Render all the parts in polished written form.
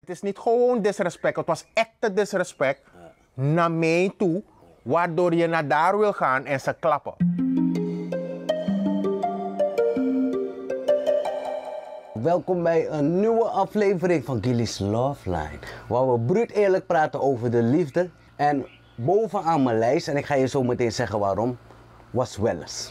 Het is niet gewoon disrespect, het was echte disrespect naar mij toe, waardoor je naar daar wil gaan en ze klappen. Welkom bij een nieuwe aflevering van Gilly's Love Line, waar we bruut eerlijk praten over de liefde. En bovenaan mijn lijst, en ik ga je zo meteen zeggen waarom, was Welles.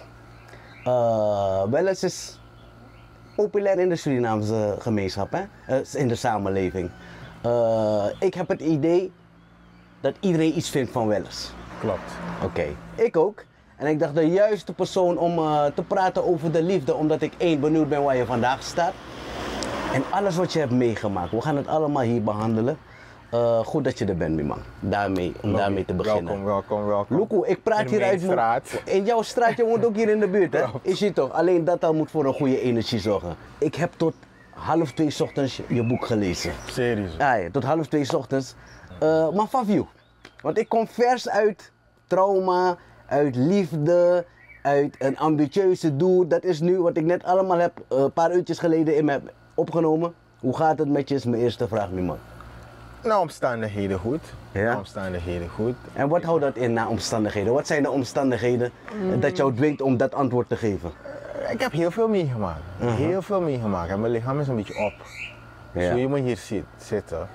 Welles is populair in de Surinaamse gemeenschap, hè? In de samenleving. Ik heb het idee dat iedereen iets vindt van Welles. Klopt. Oké, ik ook. En ik dacht de juiste persoon om te praten over de liefde, omdat ik benieuwd ben waar je vandaag staat. En alles wat je hebt meegemaakt. We gaan het allemaal hier behandelen. Goed dat je er bent, Mimang. Daarmee te beginnen. Welkom. Loekoe, ik praat hier uit straat. In jouw straat, je woont ook hier in de buurt, hè? Is je toch? Alleen dat al moet voor een goede energie zorgen. Ik heb tot 1:30 's ochtends je boek gelezen. Serieus? Ja, tot 1:30 's ochtends. Maar van you. Want ik kom vers uit trauma, uit liefde, uit een ambitieuze doel. Dat is nu wat ik net allemaal heb, een paar uurtjes geleden in me heb opgenomen. Hoe gaat het met je, is mijn eerste vraag, Mimang. Na omstandigheden goed. Ja? Na omstandigheden goed. En wat houdt dat in na omstandigheden? Wat zijn de omstandigheden dat jou dwingt om dat antwoord te geven? Ik heb heel veel meegemaakt. Heel veel meegemaakt. En mijn lichaam is een beetje op. Dus hoe je me hier zitten.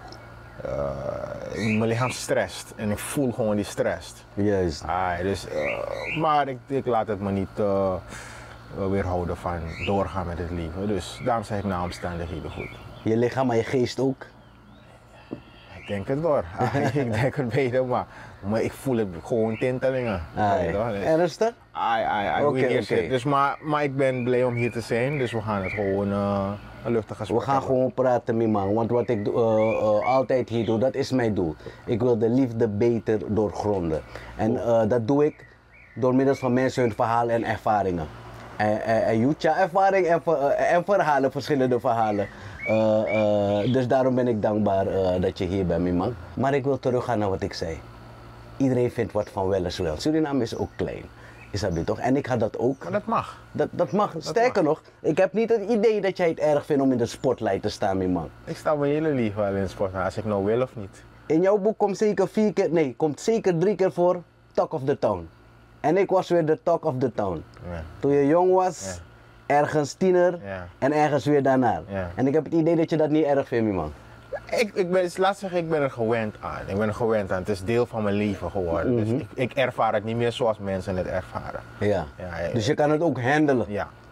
Mijn lichaam stresst en ik voel gewoon die stress. Juist. Dus, maar ik laat het me niet weerhouden van doorgaan met het leven. Dus daarom zeg ik na omstandigheden goed. Je lichaam, maar je geest ook? Ik denk het hoor. Ik denk het beter, maar ik voel het gewoon tintelingen. Ernstig? Oké. Dus, maar ik ben blij om hier te zijn, dus we gaan het gewoon een luchtig gesprek We gaan gewoon praten, Mimang, want wat ik altijd hier doe, dat is mijn doel. Ik wil de liefde beter doorgronden. En dat doe ik door middel van mensen hun verhalen en ervaringen. En Jutja ervaring en verhalen, verschillende verhalen. Dus daarom ben ik dankbaar dat je hier bent, Mimang. Maar ik wil teruggaan naar wat ik zei. Iedereen vindt wat van Welles wel. Suriname is ook klein. Is dat toch? En ik had dat ook. Maar dat mag. Dat mag. Sterker nog, ik heb niet het idee dat jij het erg vindt om in de spotlight te staan, Mimang. Ik sta mijn hele leven wel in de sport, als ik nou wil of niet. In jouw boek komt zeker 3 keer voor Talk of the Town. En ik was weer de Talk of the Town. Ja. Toen je jong was, ergens tiener en ergens weer daarna. Ja. En ik heb het idee dat je dat niet erg vindt, Mimang. Laat zeggen, ik ben er gewend aan. Het is deel van mijn leven geworden. Dus ik ervaar het niet meer zoals mensen het ervaren. Ja. Dus je kan het ook handelen.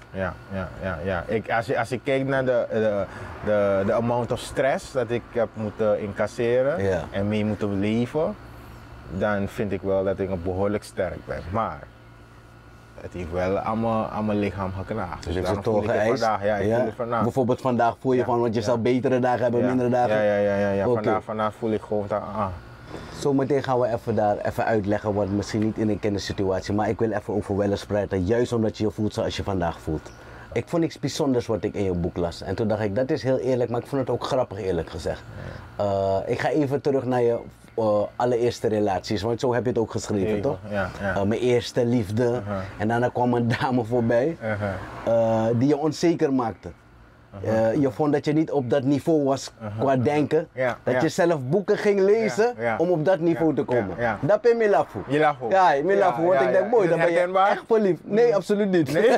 Ja. Als ik kijk naar de amount of stress dat ik heb moeten incasseren en mee moeten leven, dan vind ik wel dat ik behoorlijk sterk ben. Maar het heeft wel aan mijn lichaam geknaagd. Dus ik zit toch geëist? Bijvoorbeeld vandaag voel je van, want je zal betere dagen hebben, mindere dagen? Ja. Okay. Vandaag voel ik gewoon dat, Zometeen gaan we even uitleggen, wat misschien niet in een kennissituatie, maar ik wil even over Welles praten, juist omdat je je voelt zoals je vandaag voelt. Ik vond niks bijzonders wat ik in je boek las en toen dacht ik, dat is heel eerlijk, maar ik vond het ook grappig eerlijk gezegd. Ik ga even terug naar je allereerste relaties, want zo heb je het ook geschreven, toch? Ja. Mijn eerste liefde en daarna kwam een dame voorbij die je onzeker maakte. Je vond dat je niet op dat niveau was qua denken, dat je zelf boeken ging lezen om op dat niveau te komen. Dat ben je lafu. Ja, milafu, want ik denk, mooi, dan ben je echt verliefd. Nee, absoluut niet. Nee?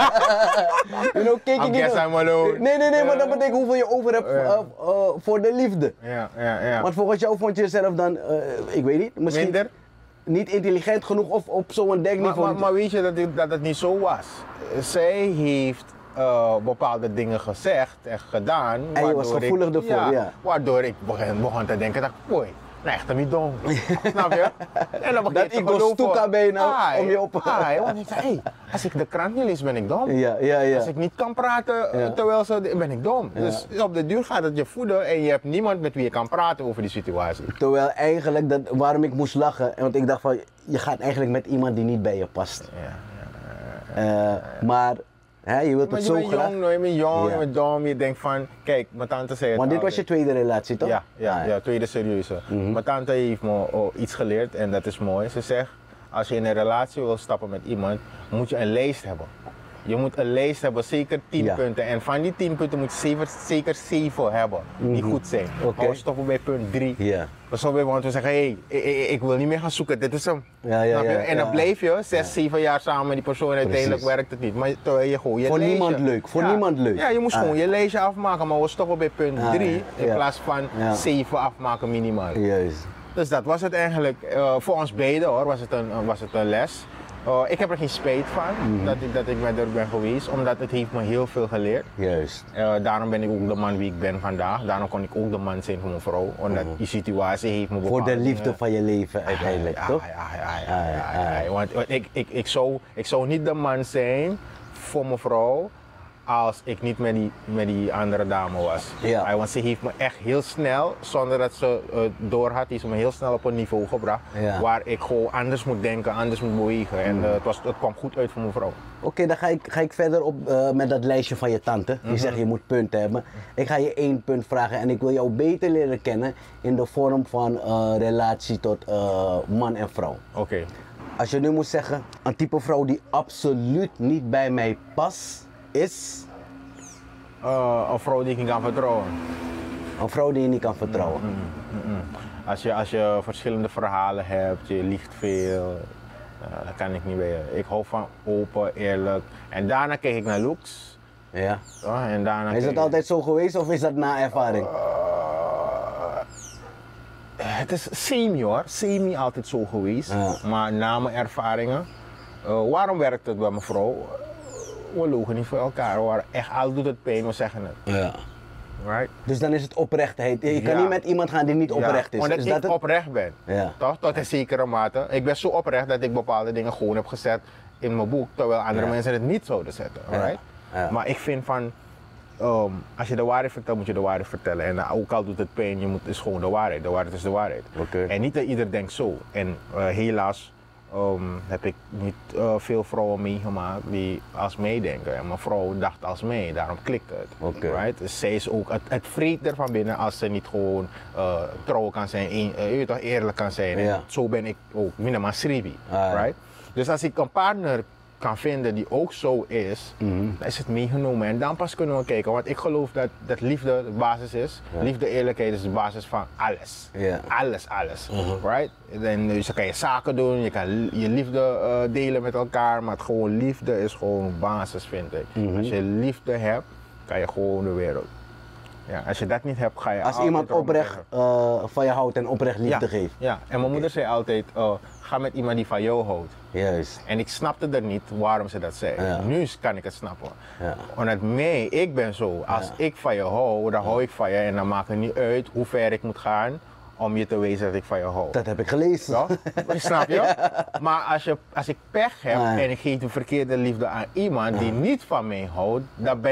Nee, maar dat betekent hoeveel je over hebt voor de liefde. Want volgens jou vond je jezelf dan, ik weet niet, misschien minder? Niet intelligent genoeg of op zo'n denkniveau. Maar weet je dat het niet zo was? Zij heeft bepaalde dingen gezegd en gedaan. En je was gevoelig ervoor, waardoor ik begon te denken dat ik, nee, echt niet dom. Snap je? En dan dat ik stoeka ben je nou om je op. Want ik zei, als ik de krant niet lees ben ik dom. Ja. Als ik niet kan praten terwijl ben ik dom. Dus op de duur gaat het je voeden en je hebt niemand met wie je kan praten over die situatie. Terwijl eigenlijk, waarom ik moest lachen, want ik dacht van, je gaat eigenlijk met iemand die niet bij je past. Maar je wilt het zo graag. Je bent jong, je bent dom, je denkt van, kijk, mijn tante zei het. Want dit was je tweede relatie, toch? Ja, tweede serieuze. Mijn tante heeft me iets geleerd en dat is mooi. Ze zegt, als je in een relatie wil stappen met iemand, moet je een lijst hebben. Je moet een lijst hebben, zeker 10 punten. En van die 10 punten moet je zeker 7 hebben die goed zijn. Maar we stoppen bij punt 3. Ja. Want we zeggen, hey, ik wil niet meer gaan zoeken, dit is hem. En dan blijf je 6, 7 jaar samen met die persoon en uiteindelijk werkt het niet. Maar terwijl je gewoon je voor lijstje, niemand leuk, voor niemand leuk. Ja, je moest gewoon je lijstje afmaken, maar we stoppen bij punt 3 in plaats van 7 afmaken minimaal. Juist. Dus dat was het eigenlijk, voor ons beiden hoor, was het een les. Ik heb er geen spijt van dat ik met haar ben geweest, omdat het heeft me heel veel geleerd. Juist. Daarom ben ik ook de man wie ik ben vandaag. Daarom kon ik ook de man zijn voor mijn vrouw. Omdat die situatie heeft me voor de liefde van je leven uiteindelijk, toch? Ja. Want ik zou niet de man zijn voor mijn vrouw als ik niet met die andere dame was. Ja. Want ze heeft me echt heel snel, zonder dat ze door had, is me heel snel op een niveau gebracht waar ik gewoon anders moet denken, anders moet bewegen. En het kwam goed uit voor mijn vrouw. Oké, dan ga ik verder op met dat lijstje van je tante. Die zegt je moet punten hebben. Ik ga je 1 punt vragen en ik wil jou beter leren kennen in de vorm van relatie tot man en vrouw. Oké. Als je nu moet zeggen, een type vrouw die absoluut niet bij mij past, is? Een vrouw die ik niet kan vertrouwen. Een vrouw die je niet kan vertrouwen. Als je verschillende verhalen hebt, je liegt veel, dat kan ik niet bij je. Ik hou van open, eerlijk. En daarna kijk ik naar looks. Ja. En daarna is dat altijd zo geweest of is dat na ervaring? Het is semi hoor, semi altijd zo geweest. Maar na mijn ervaringen. Waarom werkt het bij mijn vrouw? We logen niet voor elkaar. We waren echt, al doet het pijn, we zeggen het. Ja. Right? Dus dan is het oprechtheid. Je kan niet met iemand gaan die niet oprecht is. Omdat is ik dat oprecht ben. Toch? Tot een zekere mate. Ik ben zo oprecht dat ik bepaalde dingen gewoon heb gezet in mijn boek, terwijl andere mensen het niet zouden zetten. Right? Maar ik vind van, als je de waarheid vertelt, moet je de waarheid vertellen. En ook al doet het pijn, het is gewoon de waarheid. De waarheid is de waarheid. En niet dat ieder denkt zo. En helaas heb ik niet veel vrouwen meegemaakt die als mij denken. En mijn vrouw dacht als mij, daarom klikt het. Right? Dus zij is ook, het vreet er van binnen als ze niet gewoon trouw kan zijn, eerlijk kan zijn. En zo ben ik ook, minimaal Sribi. Right? Dus als ik een partner kan vinden die ook zo is, dan is het meegenomen. En dan pas kunnen we kijken. Want ik geloof dat liefde de basis is. Liefde, eerlijkheid is de basis van alles. Alles. Right? En dus dan kan je zaken doen, je kan je liefde delen met elkaar, maar gewoon liefde is gewoon basis, vind ik. Als je liefde hebt, kan je gewoon de wereld. Ja, als je dat niet hebt, ga je als iemand oprecht van je houdt en oprecht liefde geeft. Ja, en mijn moeder zei altijd, ga met iemand die van jou houdt. Juist. En ik snapte er niet waarom ze dat zei. Nu kan ik het snappen. Omdat ik ben zo. Als ik van je hou, dan hou ik van je. En dan maakt het niet uit hoe ver ik moet gaan om je te wezen dat ik van je hou. Dat heb ik gelezen. Ja? Snap je? Maar als ik pech heb en ik geef de verkeerde liefde aan iemand die niet van mij houdt,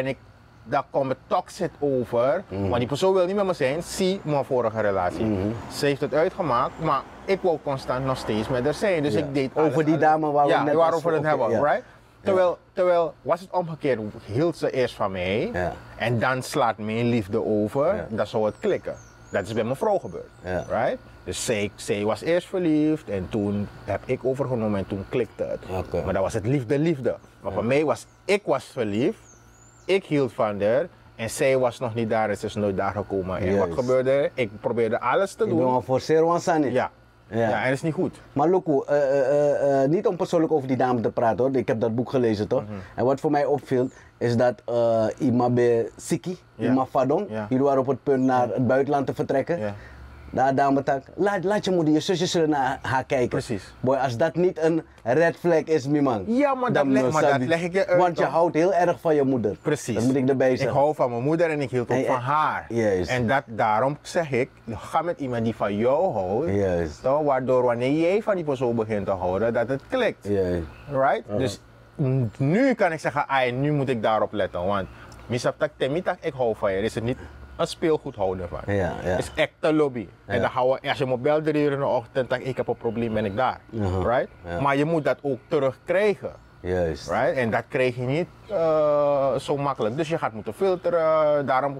dan komt het toxic over. Want die persoon wil niet met me zijn. Zie mijn vorige relatie. Ze heeft het uitgemaakt, maar ik wou constant nog steeds met haar zijn. Dus ik deed alles, over die dame waar we net waarover het hebben. Right? Terwijl was het omgekeerd, hield ze eerst van mij en dan slaat mijn liefde over, dan zou het klikken. Dat is bij mijn vrouw gebeurd. Right? Dus zij was eerst verliefd en toen heb ik overgenomen en toen klikte het. Maar dat was het liefde. Maar voor mij ik was verliefd. Ik hield van haar en zij was nog niet daar en ze is nooit daar gekomen. En wat gebeurde er? Ik probeerde alles te doen. Je doet forceren want ja, en dat is niet goed. Maar Luku, niet om persoonlijk over die dame te praten hoor. Ik heb dat boek gelezen toch? En wat voor mij opviel is dat Imabe Siki, Ima Fadong, jullie waren op het punt naar het buitenland te vertrekken. Daar dame tak, laat je moeder, je zusjes zullen naar haar kijken. Precies. Boy, als dat niet een red flag is, mi man. Ja, maar dat leg ik je uit. Want je houdt heel erg van je moeder. Precies. Dat moet ik erbij zeggen. Ik hou van mijn moeder en ik hield ook van haar. Juist. En daarom zeg ik, ga met iemand die van jou houdt. Juist. Waardoor wanneer jij van die persoon begint te houden, dat het klikt. Juist. Right? Dus nu kan ik zeggen, nu moet ik daarop letten. Want ik hou van je, is het niet een speelgoedhouder van. Het is echt een lobby. En dan als je me belt 3 uur in de ochtend, dan ik heb een probleem, ben ik daar. Right? Maar je moet dat ook terugkrijgen. Juist. Right? En dat krijg je niet zo makkelijk. Dus je gaat moeten filteren. Daarom,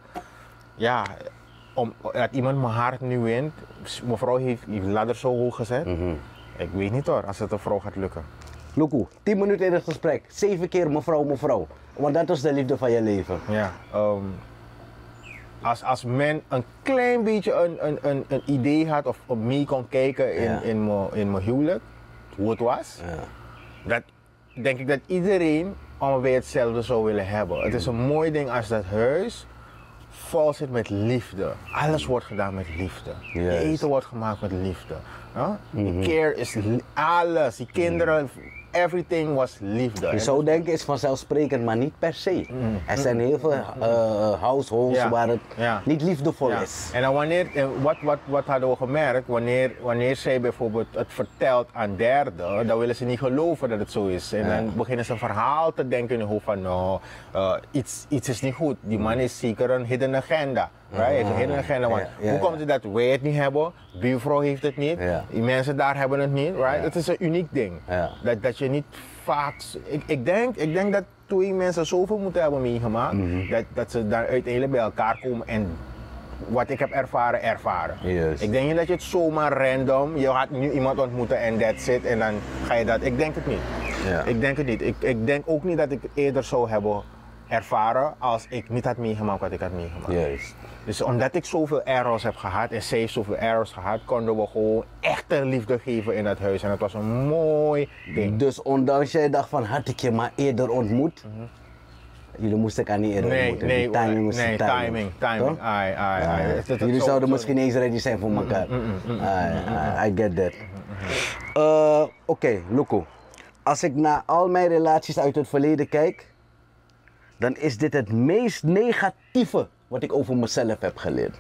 dat iemand mijn hart nu wint. Mijn vrouw heeft ladder zo hoog gezet. Ik weet niet hoor, als het een vrouw gaat lukken. Luku, 10 minuten in het gesprek, 7 keer mevrouw, mevrouw. Want dat was de liefde van je leven. Ja, als men een klein beetje een idee had of op mij kon kijken in mijn huwelijk, hoe het was, dat denk ik dat iedereen ongeveer hetzelfde zou willen hebben. Het is een mooi ding als dat huis vol zit met liefde. Alles wordt gedaan met liefde. Yes. Eten wordt gemaakt met liefde. Die care is alles. Die kinderen, everything was liefde. Je zou denken is vanzelfsprekend, maar niet per se. Er zijn heel veel households waar het niet liefdevol is. En dan wat hadden we gemerkt, wanneer zij bijvoorbeeld het vertelt aan derden, dan willen ze niet geloven dat het zo is. En dan beginnen ze een verhaal te denken in hun hoofd van, nou, iets is niet goed. Die man is zeker een hidden agenda. Right? Een hidden agenda. Want hoe komt het dat wij het niet hebben, buurvrouw heeft het niet, die mensen daar hebben het niet. Right? Het is een uniek ding. Dat je niet vaak. Ik denk dat twee mensen zoveel moeten hebben meegemaakt, dat ze daar uiteindelijk bij elkaar komen en wat ik heb ervaren. Yes. Ik denk niet dat je het zomaar random, je gaat nu iemand ontmoeten en that's it en dan ga je dat. Ik denk het niet. Ik denk het niet. Ik denk ook niet dat ik het eerder zou hebben ervaren als ik niet had meegemaakt wat ik had meegemaakt. Yes. Dus omdat ik zoveel errors heb gehad en zij heeft zoveel errors gehad, konden we gewoon echte liefde geven in dat huis. En het was een mooi ding. Dus ondanks jij dacht van, had ik je maar eerder ontmoet? Jullie mosten elkaar niet eerder ontmoeten. Timing. Jullie zouden misschien eens ready zijn voor elkaar. I get that. Oké, Luku. Als ik naar al mijn relaties uit het verleden kijk, dan is dit het meest negatieve wat ik over mezelf heb geleerd.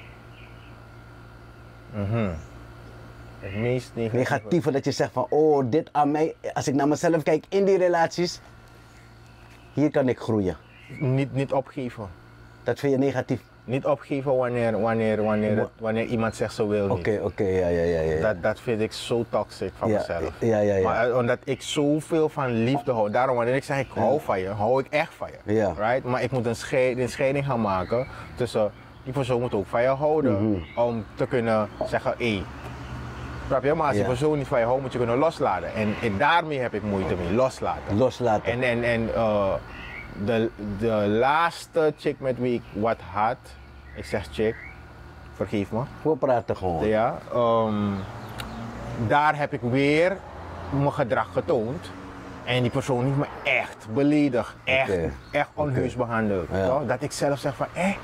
Het meest negatieve dat je zegt van, oh, dit aan mij, als ik naar mezelf kijk in die relaties, hier kan ik groeien. Niet opgeven. Dat vind je negatief? Niet opgeven wanneer iemand zegt ze wil niet. Oké, ja. Dat vind ik zo toxic van mezelf. Ja. Maar omdat ik zoveel van liefde hou, daarom wanneer ik zeg ik hou van je, hou ik echt van je. Ja. Right? Maar ik moet een scheiding gaan maken tussen, die persoon moet ook van je houden om te kunnen zeggen, snap je? Maar als die persoon niet van je houdt, moet je kunnen loslaten. En daarmee heb ik moeite mee, loslaten. En de laatste chick met wie ik wat had, ik zeg chick, vergeef me. We praten gewoon. Ja, daar heb ik weer mijn gedrag getoond. En die persoon heeft me echt beledigd, echt onheus behandeld. Dat ik zelf zeg van,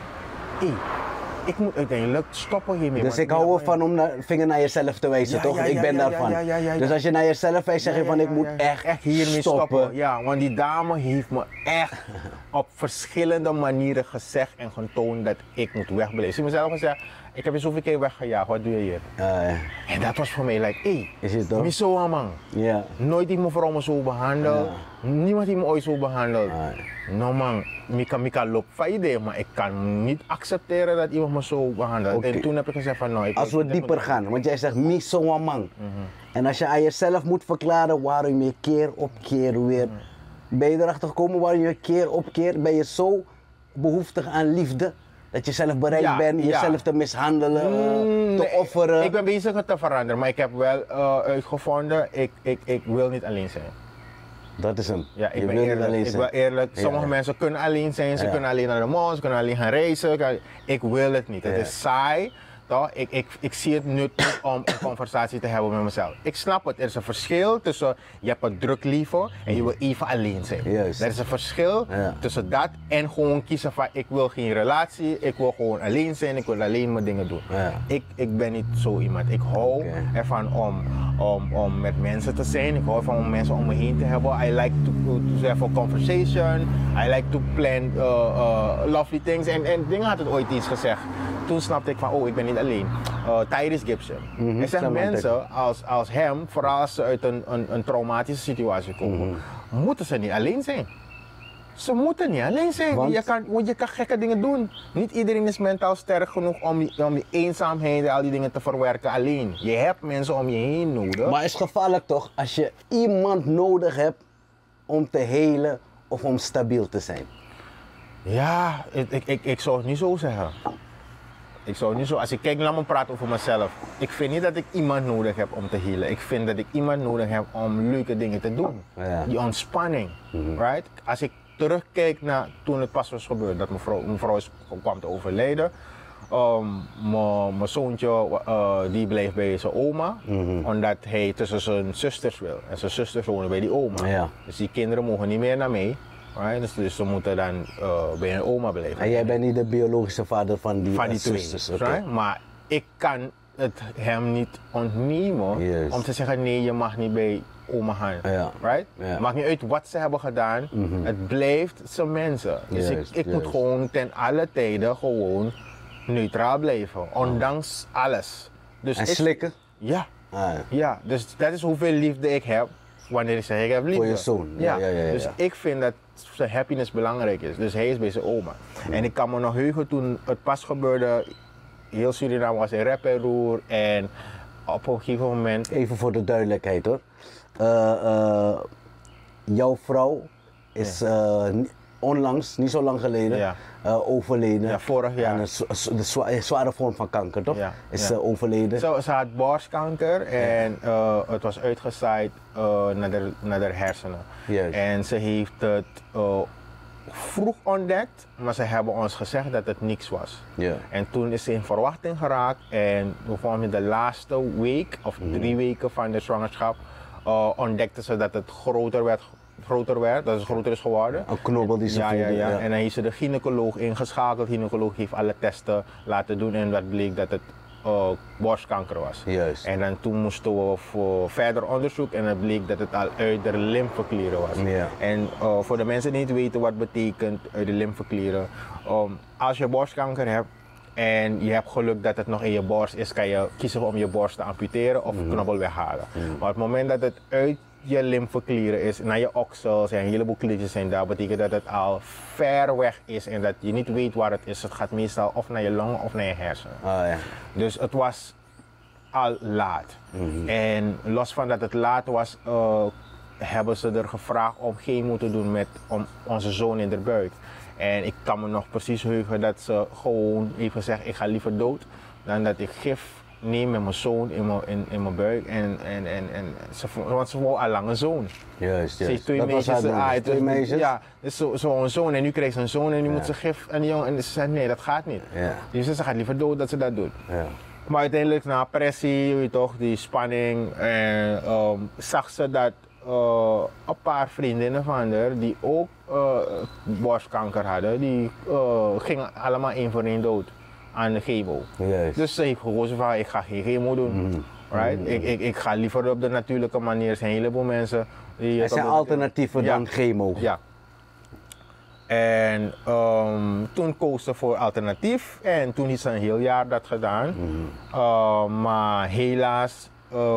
ik moet uiteindelijk stoppen hiermee. Dus ik hou ervan om vinger naar jezelf te wijzen, toch? Ik ben daarvan. Dus als je naar jezelf wijst, zeg je van ik moet echt hiermee stoppen. Ja, want die dame heeft me echt op verschillende manieren gezegd en getoond dat ik moet wegblijven. Ze heeft mezelf gezegd, ik heb je zoveel keer weggejaagd, wat doe je hier? En dat was voor mij like, niet zo man. Nooit die mevrouw me zo behandeld. Niemand die me ooit zo behandeld. Nou man, ik kan lopen van idee, maar ik kan niet accepteren dat iemand me zo behandelt. En toen heb ik gezegd van nou, als we dieper gaan, want jij zegt niet zo man. En als je aan jezelf moet verklaren waarom je keer op keer weer, ben je erachter gekomen waarom je keer op keer, ben je zo behoeftig aan liefde? Dat je zelf bereid bent jezelf te mishandelen, te offeren. Ik ben bezig het te veranderen, maar ik heb wel uitgevonden, ik wil niet alleen zijn. Dat is hem. Ja, ik ben eerlijk. Sommige mensen kunnen alleen zijn, ze kunnen alleen naar de mall, ze kunnen alleen gaan reizen. Ik wil het niet. Het is saai. Toch? Ik zie het nuttig om een conversatie te hebben met mezelf. Ik snap het, er is een verschil tussen je hebt een druk leven en je wil even alleen zijn. Er is een verschil tussen dat en gewoon kiezen van ik wil geen relatie, ik wil gewoon alleen zijn, ik wil alleen mijn dingen doen. Ik ben niet zo iemand. Ik hou ervan om met mensen te zijn, ik hou ervan om mensen om me heen te hebben. I like to have a conversation, I like to plan lovely things. En dingen had het ooit iets gezegd. Toen snapte ik van, oh, ik ben niet alleen. Tyrese Gibson. Er zijn mensen als hem, vooral als ze uit een traumatische situatie komen, moeten ze niet alleen zijn. Ze moeten niet alleen zijn. Want je kan gekke dingen doen. Niet iedereen is mentaal sterk genoeg om die eenzaamheid en al die dingen te verwerken alleen. Je hebt mensen om je heen nodig. Maar het is gevaarlijk toch, als je iemand nodig hebt om te helen of om stabiel te zijn? Ja, ik zou het niet zo zeggen. Ik zou niet zo, als ik kijk, laat me praten over mezelf. Ik vind niet dat ik iemand nodig heb om te healen. Ik vind dat ik iemand nodig heb om leuke dingen te doen. Ja. Die ontspanning, right? Als ik terugkijk naar toen het pas was gebeurd, dat mijn vrouw kwam te overlijden. Mijn zoontje die bleef bij zijn oma, omdat hij tussen zijn zusters wil. En zijn zusters wonen bij die oma. Ja. Dus die kinderen mogen niet meer naar mee. Right? Dus ze moeten dan bij hun oma blijven. En jij bent niet de biologische vader van die zusters? Right? Maar ik kan het hem niet ontnemen om te zeggen nee, je mag niet bij oma gaan. Ja. Right? Ja. Maakt niet uit wat ze hebben gedaan, het blijft zijn mensen. Dus ik moet gewoon ten alle tijden gewoon neutraal blijven, ondanks alles. Dus en slikken? Ja. Ja, dus dat is hoeveel liefde ik heb wanneer ik zeg ik heb liefde. Voor je zoon? Ja. Dus ik vind dat zijn happiness belangrijk is. Dus hij is bij zijn oma. En ik kan me nog heugen toen het pas gebeurde, heel Suriname was in rep en roer en op een gegeven moment... Even voor de duidelijkheid hoor. Jouw vrouw is onlangs, niet zo lang geleden, overleden. Ja, vorig jaar. Een zware vorm van kanker, toch? Ja, is overleden. Ze had borstkanker en het was uitgezaaid naar de hersenen. Yes. En ze heeft het vroeg ontdekt, maar ze hebben ons gezegd dat het niks was. Yeah. En toen is ze in verwachting geraakt en volgens de laatste week of 3 weken van de zwangerschap ontdekte ze dat het groter werd, dat het groter is geworden. Een knobbel die ze voelde. Ja. En dan heeft ze de gynaecoloog ingeschakeld. De gynaecoloog heeft alle testen laten doen en dat bleek dat het borstkanker was. Juist. En dan toen moesten we voor verder onderzoek en het bleek dat het al uit de lymfeklieren was. Ja. En voor de mensen die niet weten wat betekent uit de lymfeklieren, als je borstkanker hebt en je hebt geluk dat het nog in je borst is, kan je kiezen om je borst te amputeren of knobbel weghalen. Maar op het moment dat het uit je lymfeklieren is, naar je oksels en een heleboel kliertjes zijn daar, betekent dat het al ver weg is en dat je niet weet waar het is. Het gaat meestal of naar je longen of naar je hersenen. Ja. Dus het was al laat. En los van dat het laat was, hebben ze er gevraagd om chemo te doen met onze zoon in de buik. En ik kan me nog precies heugen dat ze gewoon even zegt, ik ga liever dood dan dat ik gif neem met mijn zoon in mijn buik. Want ze wou al lang een zoon. Juist. Ze heeft 2 meisjes. Twee meisjes? Ja, dus zo'n zoon en nu krijgt ze een zoon en nu moet ze gif en die jongen. En ze zei nee, dat gaat niet. Ja. Dus ze gaat liever dood dat ze dat doet. Ja. Maar uiteindelijk na pressie, weet je toch, die spanning, zag ze dat een paar vriendinnen van haar die ook borstkanker hadden, die gingen allemaal 1 voor 1 dood aan de chemo. Yes. Dus ze heeft gekozen van ik ga geen chemo doen. Right? Ik ga liever op de natuurlijke manier. Er zijn een heleboel mensen die... Er zijn alternatieven dan chemo. Ja. En toen koos ze voor alternatief en toen is ze een heel jaar dat gedaan. Maar helaas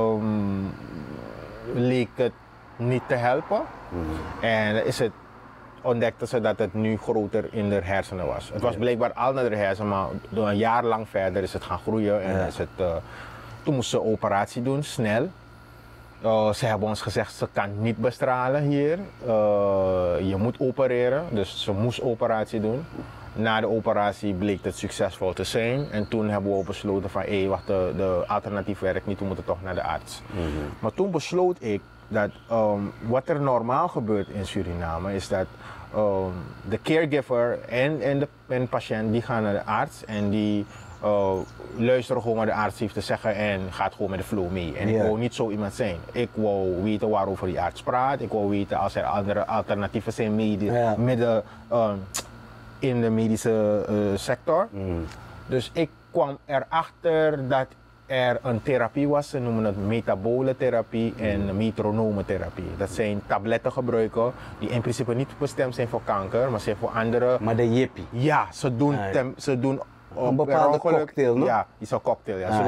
leek het niet te helpen. En is het ontdekte ze dat het nu groter in de hersenen was. Het was blijkbaar al naar de hersenen, maar door een jaar lang verder is het gaan groeien. En is het, toen moest ze een operatie doen, snel. Ze hebben ons gezegd, ze kan niet bestralen hier. Je moet opereren, dus ze moest operatie doen. Na de operatie bleek het succesvol te zijn. En toen hebben we besloten van, wacht, de alternatief werkt niet, we moeten toch naar de arts. Maar toen besloot ik dat wat er normaal gebeurt in Suriname is dat de caregiver en de patiënt die gaan naar de arts en die luisteren gewoon wat de arts heeft te zeggen en gaat gewoon met de flow mee. En ik wou niet zo iemand zijn. Ik wou weten waarover die arts praat. Ik wou weten als er andere alternatieven zijn in de medische sector. Dus ik kwam erachter dat er een therapie was, ze noemen het metabole therapie en metronome therapie. Dat zijn tabletten gebruiken die in principe niet bestemd zijn voor kanker, maar zijn voor andere... Maar de jippie? Ja, ze doen een bepaalde cocktail, no? Ja, die is een cocktail. Ja.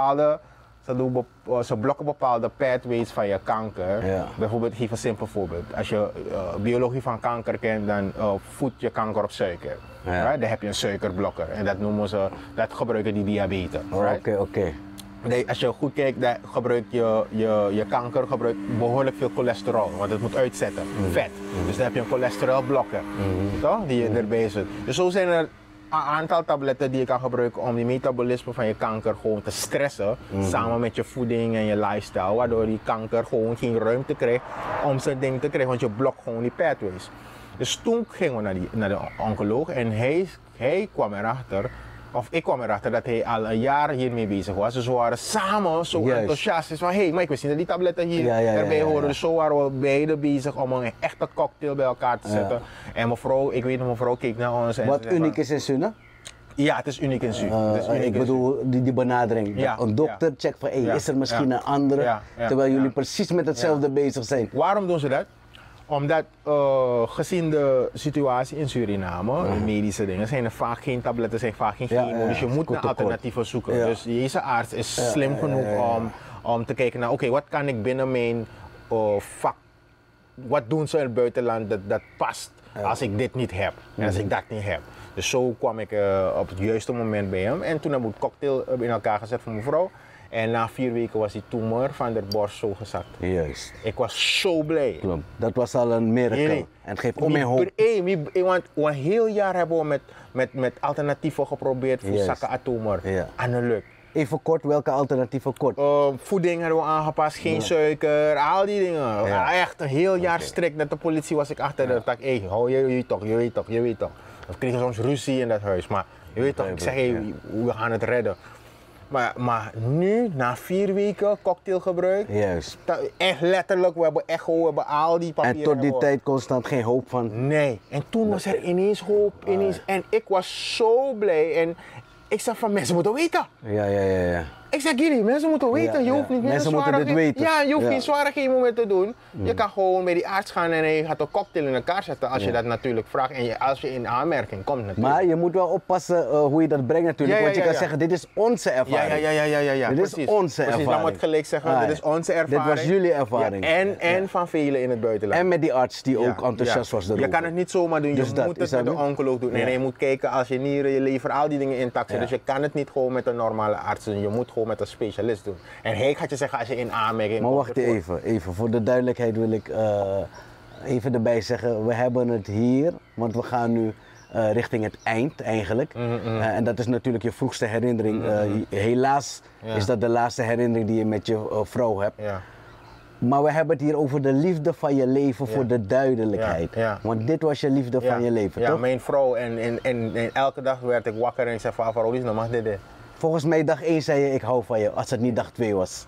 Ze blokken bepaalde pathways van je kanker. Ja. Bijvoorbeeld, geef een simpel voorbeeld. Als je biologie van kanker kent, dan voedt je kanker op suiker. Ja. Right? Dan heb je een suikerblokker en dat gebruiken die diabetes. Right? Oké. Nee, als je goed kijkt, dan gebruikt je kanker behoorlijk veel cholesterol, want het moet uitzetten, vet. Dus dan heb je een cholesterolblokker, toch? Die erbij zit. Dus zo zijn er aantal tabletten die je kan gebruiken om die metabolisme van je kanker gewoon te stressen. Samen met je voeding en je lifestyle. Waardoor die kanker gewoon geen ruimte krijgt om zijn ding te krijgen. Want je blokt gewoon die pathways. Dus toen gingen we naar de oncoloog en hij kwam erachter. Of ik kwam erachter dat hij al een jaar hiermee bezig was. Dus we waren samen zo enthousiast. Dus van, maar ik wist niet dat die tabletten hier erbij horen. Dus zo waren we beide bezig om een echte cocktail bij elkaar te zetten. En mevrouw keek naar ons. En wat uniek is in Sune? Ja, het is uniek in Su. Ik bedoel, die benadering. Ja, een dokter checkt van, is er misschien een andere? Terwijl jullie precies met hetzelfde bezig zijn. Waarom doen ze dat? Omdat gezien de situatie in Suriname, de medische dingen, zijn er vaak geen tabletten, zijn vaak geen chemo, dus je moet naar alternatieven zoeken. Dus deze arts is slim genoeg om te kijken naar, wat kan ik binnen mijn vak, wat doen ze in het buitenland dat past als ik dit niet heb en als ik dat niet heb. Dus zo kwam ik op het juiste moment bij hem en toen hebben we een cocktail in elkaar gezet voor mevrouw. En na 4 weken was die tumor van de borst zo gezakt. Juist. Ik was zo blij. Klopt. Dat was al een miracle. Nee. En het geeft om mijn hoop. Want een heel jaar hebben we met alternatieven geprobeerd voor zakken aan tumor. En dat lukt. Even kort, welke alternatieven kort? Voeding hebben we aangepast, geen suiker, al die dingen. Echt een heel jaar strikt. Net de politie was ik achter de tak. Je weet toch. We kregen soms ruzie in dat huis. Maar je weet toch, ik zeg we gaan het redden. Maar nu, na 4 weken cocktailgebruik, echt letterlijk, we hebben al die papieren. En tot die tijd constant geen hoop van? Nee, en toen was er ineens hoop, en ik was zo blij en ik zeg van mensen moeten weten. Ja. Ik zeg jullie, mensen moeten weten, je hoeft niet mensen moeten dit weten. Ja, je hoeft geen zware chemo meer te doen. Je kan gewoon bij die arts gaan en hij gaat een cocktail in elkaar zetten als je dat natuurlijk vraagt en als je in aanmerking komt natuurlijk. Maar je moet wel oppassen hoe je dat brengt natuurlijk, want je kan zeggen dit is onze ervaring. Ja. Dit is onze ervaring. Dan moet gelijk zeggen, dit is onze ervaring. Dit was jullie ervaring. En van velen in het buitenland. En met die arts die ook enthousiast was erover. Je kan het niet zomaar doen, je moet het met de oncoloog doen. Nee, je moet kijken als je nieren, je lever, al die dingen intact zijn. Dus je kan het niet gewoon met een normale arts doen, je moet gewoon met een specialist doen. En hij gaat je zeggen als je in aanmerking komt. Maar wacht even, voor de duidelijkheid wil ik even erbij zeggen, we hebben het hier, want we gaan nu richting het eind eigenlijk. En dat is natuurlijk je vroegste herinnering. Helaas is dat de laatste herinnering die je met je vrouw hebt. Maar we hebben het hier over de liefde van je leven voor de duidelijkheid. Want dit was je liefde van je leven, toch? Ja, mijn vrouw en elke dag werd ik wakker en ik zei van Farolise, nou mag dit. Volgens mij dag 1 zei je ik hou van je, als het niet dag 2 was.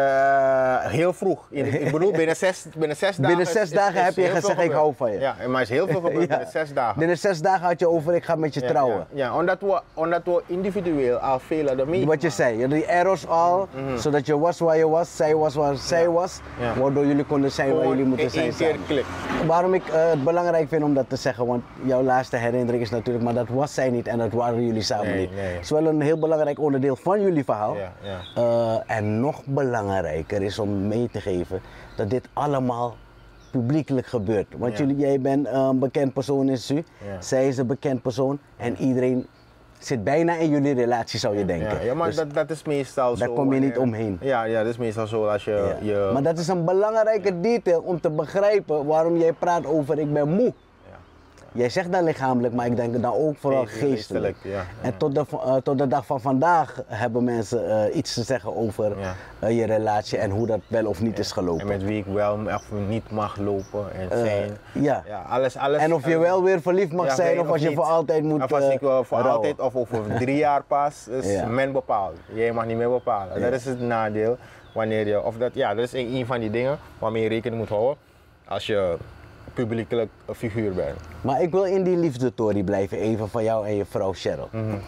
Heel vroeg. Ik bedoel binnen 6 dagen. Binnen 6 dagen heb je gezegd ik hou van je. Ja, maar er is heel veel gebeurd binnen 6 dagen. Binnen 6 dagen had je over ik ga met je trouwen. Ja, omdat we individueel al veel hadden meegemaakt. Wat je zei, die errors al, zodat je was waar je was, zij was waar zij was. Waardoor jullie konden zijn waar jullie moeten zijn samen. Waarom ik het belangrijk vind om dat te zeggen, want jouw laatste herinnering is natuurlijk, maar dat was zij niet en dat waren jullie samen niet. Het is wel een heel belangrijk onderdeel van jullie verhaal. En nog belangrijker is om mee te geven dat dit allemaal publiekelijk gebeurt. Want jij bent een bekend persoon in Su, zij is een bekend persoon en iedereen zit bijna in jullie relatie zou je denken. Ja, maar dus dat is meestal zo. Daar kom je niet omheen. Ja, dat is meestal zo als je... Maar dat is een belangrijke detail om te begrijpen waarom jij praat over ik ben moe. Jij zegt dan lichamelijk, maar ik denk dan ook vooral geestelijk. En tot de dag van vandaag hebben mensen iets te zeggen over je relatie en hoe dat wel of niet is gelopen. En met wie ik wel of niet mag lopen en zijn. Alles. En of je wel weer verliefd mag zijn of als je voor altijd moet of als ik voor altijd of over 3 jaar pas, is men bepaald. Jij mag niet meer bepalen. Dat is het nadeel wanneer je, dat is een van die dingen waarmee je rekening moet houden als je publiekelijk figuur bent. Maar ik wil in die liefdetory blijven even van jou en je vrouw Cheryl.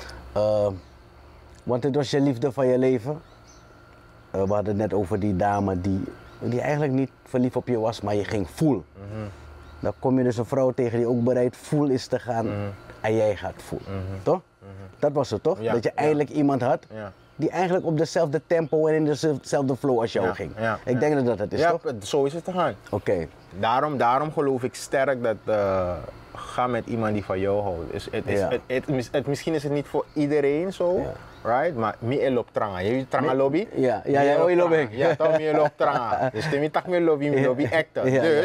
Want het was je liefde van je leven. We hadden het net over die dame die eigenlijk niet verliefd op je was, maar je ging full. Dan kom je dus een vrouw tegen die ook bereid full is te gaan en jij gaat full. Toch? Dat was het toch? Dat je eindelijk iemand had die eigenlijk op dezelfde tempo en in dezelfde flow als jou ging. Ik denk dat dat het is, toch? Zo is het te gaan. Oké. Daarom geloof ik sterk dat ga met iemand die van jou houdt. Misschien is het niet voor iedereen zo, right? Maar mi elop tranga. Je tranga lobby? Ja, lobby. Ja, toch mi elop tranga. Dus temi tak mi lobby acten. Dus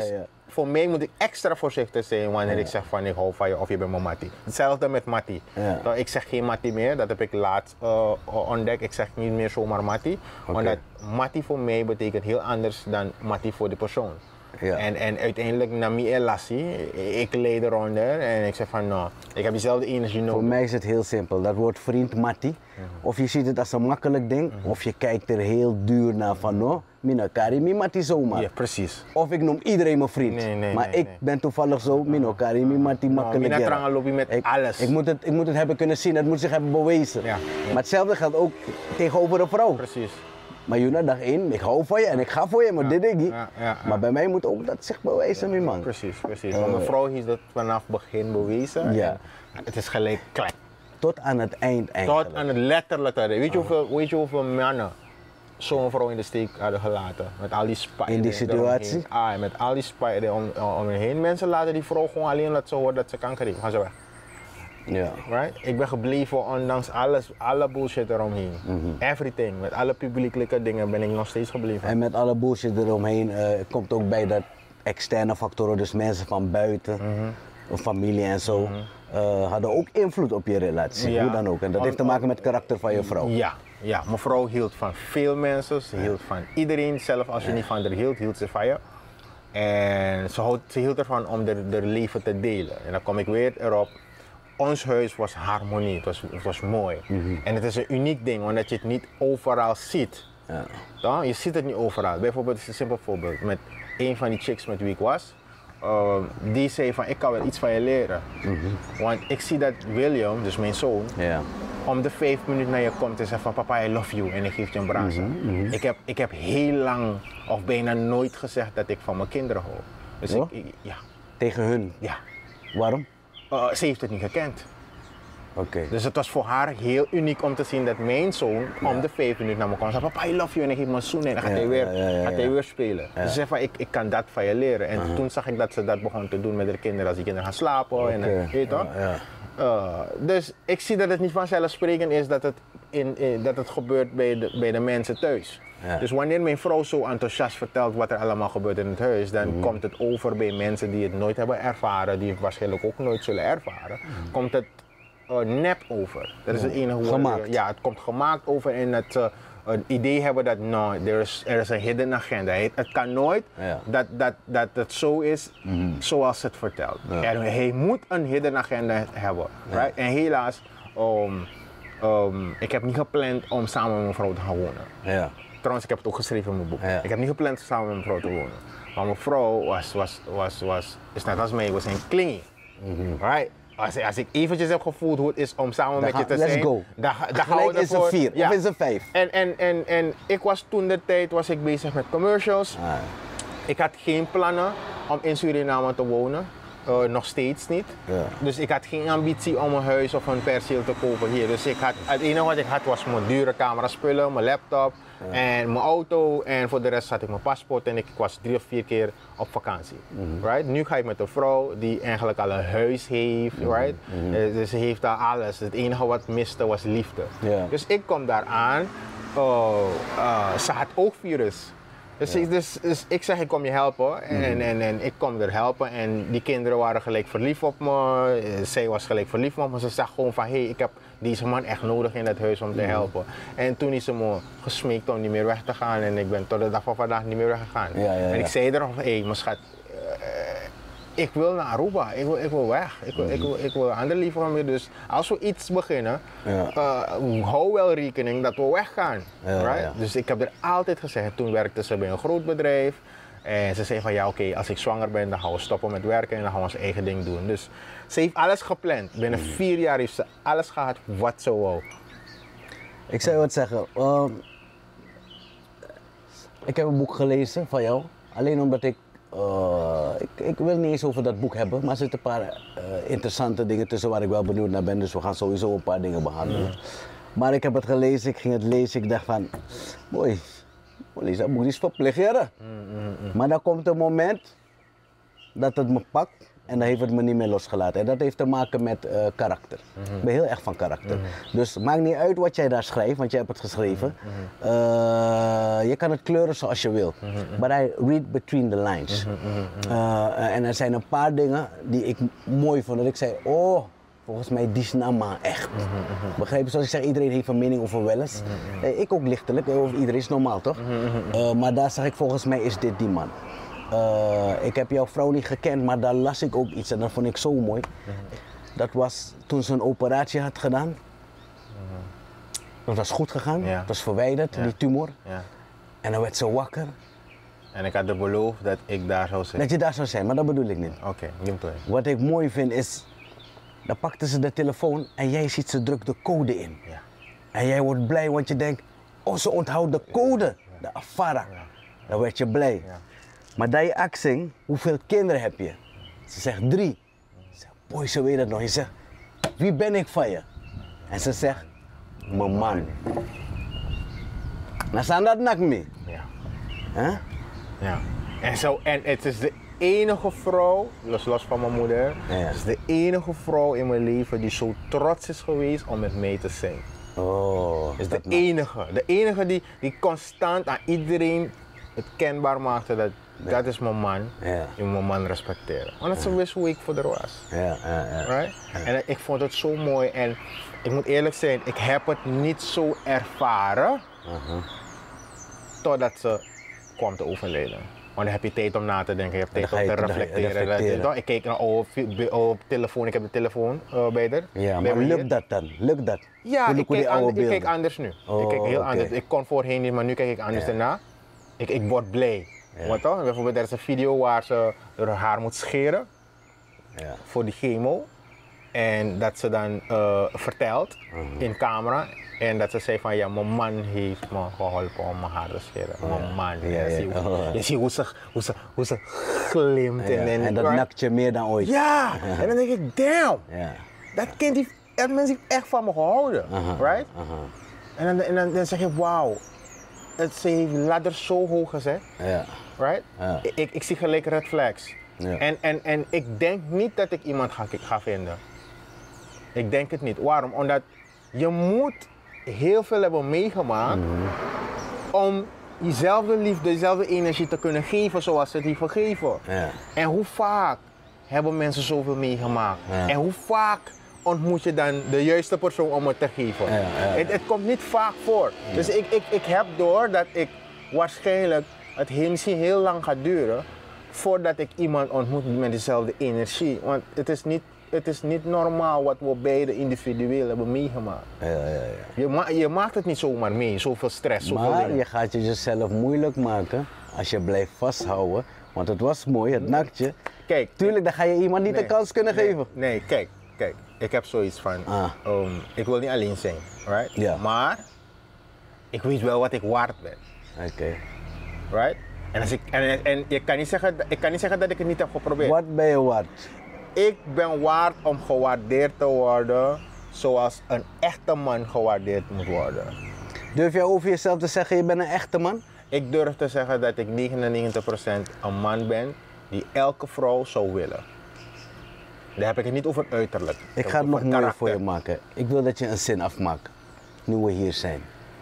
voor mij moet ik extra voorzichtig zijn wanneer ik zeg van ik hou van je of je bent mijn mattie. Hetzelfde met mattie. Ja. Ik zeg geen mattie meer, dat heb ik laatst ontdekt. Ik zeg niet meer zomaar mattie. Omdat mattie voor mij betekent heel anders dan mattie voor de persoon. Ja. En uiteindelijk na mijn elassie, ik leed eronder en ik zeg van nou, ik heb diezelfde energie nodig. Voor mij is het heel simpel, dat woord vriend mattie. Of je ziet het als een makkelijk ding, of je kijkt er heel duur naar van no, minokari mi mattie zomaar. Ja, precies. Of ik noem iedereen mijn vriend. Maar ik ben toevallig zo, minokari mi mattie makkelijk. Mina loop je met alles. Ik moet het hebben kunnen zien, het moet zich hebben bewezen. Ja. Maar hetzelfde geldt ook tegenover een vrouw. Precies. Maar Juna, dag 1, ik hou van je en ik ga voor je, maar dit denk ik. Maar bij mij moet ook dat zich bewijzen, mijn man. Precies. Want mijn vrouw heeft dat vanaf het begin bewezen. Ja. Het is gelijk klek. Tot aan het eind eigenlijk. Tot aan het letterlijke. Weet je hoeveel mannen zo'n vrouw in de steek hadden gelaten? Met al die spijt. In die situatie? Met al die spijt om je heen. Mensen laten die vrouw gewoon alleen dat ze hoort dat ze kanker heeft. Gaan ze weg. Ja. Right? Ik ben gebleven ondanks alles, alle bullshit eromheen. Everything. Met alle publiekelijke dingen ben ik nog steeds gebleven. En met alle bullshit eromheen komt ook bij dat externe factoren, dus mensen van buiten, familie en zo, hadden ook invloed op je relatie. Ja. Hoe dan ook. En dat heeft te maken met het karakter van je vrouw. Ja, mijn vrouw hield van veel mensen, ze hield van iedereen. Zelfs als je niet van haar hield ze van je. En ze hield ervan om haar leven te delen. En dan kom ik weer erop. Ons huis was harmonie, het was mooi. En het is een uniek ding, omdat je het niet overal ziet. Ja. Je ziet het niet overal. Bijvoorbeeld, een simpel voorbeeld, met een van die chicks met wie ik was, die zei van ik kan wel iets van je leren. Want ik zie dat William, dus mijn zoon, om de 5 minuten naar je komt en zegt van papa I love you en ik geef je een braas. Ik heb heel lang of bijna nooit gezegd dat ik van mijn kinderen hou. Dus Tegen hun? Ja. Waarom? Ze heeft het niet gekend. Okay. Dus het was voor haar heel uniek om te zien dat mijn zoon om de 5 minuten naar me kwam en zei papa I love you en ik geef me een zoen en dan gaat hij weer spelen. Dus ze zei van ik kan dat van je leren. En toen zag ik dat ze dat begon te doen met haar kinderen als die kinderen gaan slapen. En, weet je toch? Dus ik zie dat het niet vanzelfsprekend is dat het gebeurt bij de mensen thuis. Ja. Dus wanneer mijn vrouw zo enthousiast vertelt wat er allemaal gebeurt in het huis, dan komt het over bij mensen die het nooit hebben ervaren, die het waarschijnlijk ook nooit zullen ervaren, komt het nep over. Dat is het enige woord. Gemaakt. Ja, het komt gemaakt over en het een idee hebben dat er is een hidden agenda. Het kan nooit dat het zo is zoals het vertelt. Hij moet een hidden agenda hebben. Right? En helaas, ik heb niet gepland om samen met mijn vrouw te gaan wonen. Trouwens, ik heb het ook geschreven in mijn boek. Ik heb niet gepland samen met mijn vrouw te wonen. Maar mijn vrouw is net als mij, was een klingie. Right? Als ik eventjes heb gevoeld hoe het is om samen met je te zijn, dan gaan we is een 4 of is een 5. En ik was toen de tijd bezig met commercials. Ik had geen plannen om in Suriname te wonen. Nog steeds niet. Dus ik had geen ambitie om een huis of een perceel te kopen hier. Dus het enige wat ik had was mijn dure camera spullen, mijn laptop en mijn auto. En voor de rest had ik mijn paspoort en ik was 3 of 4 keer op vakantie. Right? Nu ga ik met een vrouw die eigenlijk al een huis heeft. Right? Dus ze heeft daar alles. Het enige wat miste was liefde. Dus ik kom daar aan. Ze had ook virus. Dus ik zeg ik kom je helpen en ik kom er helpen en die kinderen waren gelijk verliefd op me, zij was gelijk verliefd op me, ze zag gewoon van hey, ik heb deze man echt nodig in het huis om te helpen. En toen is ze me gesmeekt om niet meer weg te gaan en ik ben tot de dag van vandaag niet meer weggegaan. En ik zei erop, hey mijn schat, ik wil naar Aruba, ik wil weg, ik wil andere liefde van me. Dus als we iets beginnen, hou wel rekening dat we weggaan. Right? Dus ik heb er altijd gezegd, toen werkte ze bij een groot bedrijf. En ze zei van ja oké, als ik zwanger ben dan gaan we stoppen met werken en dan gaan we ons eigen ding doen. Dus ze heeft alles gepland. Binnen 4 jaar heeft ze alles gehad wat ze wou. Ik zou wat zeggen, ik heb een boek gelezen van jou, alleen omdat ik wil niet eens over dat boek hebben, maar er zitten een paar interessante dingen tussen waar ik wel benieuwd naar ben, dus we gaan sowieso een paar dingen behandelen. Maar ik heb het gelezen, ik ging het lezen, ik dacht van, mooi, lees dat boek is verplicht, ja. Maar dan komt een moment dat het me pakt en dan heeft het me niet meer losgelaten. En dat heeft te maken met karakter. Ik ben heel erg van karakter. Dus het maakt niet uit wat jij daar schrijft, want jij hebt het geschreven. Je kan het kleuren zoals je wilt. But I read between the lines. En er zijn een paar dingen die ik mooi vond. Dat ik zei, oh, volgens mij die snama echt. Begrijp je? Zoals ik zeg, iedereen heeft een mening over Welles. Ik ook lichtelijk, iedereen is normaal toch? Maar daar zag ik, volgens mij is dit die man. Ik heb jouw vrouw niet gekend, maar daar las ik ook iets en dat vond ik zo mooi. Dat was toen ze een operatie had gedaan. Dat was goed gegaan, het was verwijderd, die tumor. En dan werd ze wakker. En ik had de belofte dat ik daar zou zijn. Dat je daar zou zijn, maar dat bedoel ik niet. Oké, wat ik mooi vind is, dan pakte ze de telefoon en jij ziet ze drukt de code in. En jij wordt blij, want je denkt, oh, ze onthoudt de code, de Afara. Dan werd je blij. Maar dat je accent, hoeveel kinderen heb je? Ze zegt 3. Ik zeg, boy, ze weet het nog. Je zegt, wie ben ik van je? En ze zegt, mijn man. Nou, staan dat nak mee? Ja. En het is de enige vrouw, los van mijn moeder, het is de enige vrouw in mijn leven die zo trots is geweest om met mij te zijn. Oh, het is de enige. De enige die constant aan iedereen het kenbaar maakte dat dat is mijn man. Je moet mijn man respecteren. Want dat ze wist hoe ik voor haar was. Right? En ik vond het zo mooi. En ik moet eerlijk zijn, ik heb het niet zo ervaren totdat ze kwam te overlijden. Want dan heb je tijd om na te denken, je hebt tijd om te reflecteren. Ik keek naar op telefoon, ik heb de telefoon bij haar. Ja, maar lukt dat dan? Lukt dat? Ja, ik kijk anders nu. Ik kijk heel anders. Ik kon voorheen niet, maar nu kijk ik anders erna. Ik word blij. Wat toch? Bijvoorbeeld, er is een video waar ze haar haar moet scheren voor die chemo. En dat ze dan vertelt in camera. En dat ze zei van ja, mijn man heeft me geholpen om mijn haar te scheren. Mijn man. Je ziet hoe ze glimt. En dat nakt je meer dan ooit. Ja, en dan denk ik, damn. Dat kind heeft, dat mens heeft echt van me gehouden. Right? En dan zeg je, wauw. Ze heeft de ladder zo hoog gezet. Right? Ik zie gelijk red flags. En ik denk niet dat ik iemand ga vinden. Ik denk het niet. Waarom? Omdat je moet heel veel hebben meegemaakt om diezelfde liefde, diezelfde energie te kunnen geven zoals ze die vergeven. En hoe vaak hebben mensen zoveel meegemaakt? En hoe vaak ontmoet je dan de juiste persoon om het te geven? Het komt niet vaak voor. Dus ik heb door dat ik waarschijnlijk het misschien heel lang gaat duren voordat ik iemand ontmoet met dezelfde energie. Want het is niet normaal wat we beide individueel hebben meegemaakt. Je maakt het niet zomaar mee, zoveel stress, zoveel maar dingen. Je gaat het jezelf moeilijk maken als je blijft vasthouden. Want het was mooi, het nakt je. Kijk, tuurlijk, dan ga je iemand niet de kans kunnen geven. Nee, kijk. Ik heb zoiets van, ik wil niet alleen zijn, right? Maar ik weet wel wat ik waard ben. Right? En ik kan niet zeggen dat ik het niet heb geprobeerd. Wat ben je waard? Ik ben waard om gewaardeerd te worden zoals een echte man gewaardeerd moet worden. Durf jij over jezelf te zeggen, je bent een echte man? Ik durf te zeggen dat ik 99% een man ben die elke vrouw zou willen. Daar heb ik het niet over uiterlijk. Ik ga het nog mooier voor je maken. Ik wil dat je een zin afmaakt, nu we hier zijn.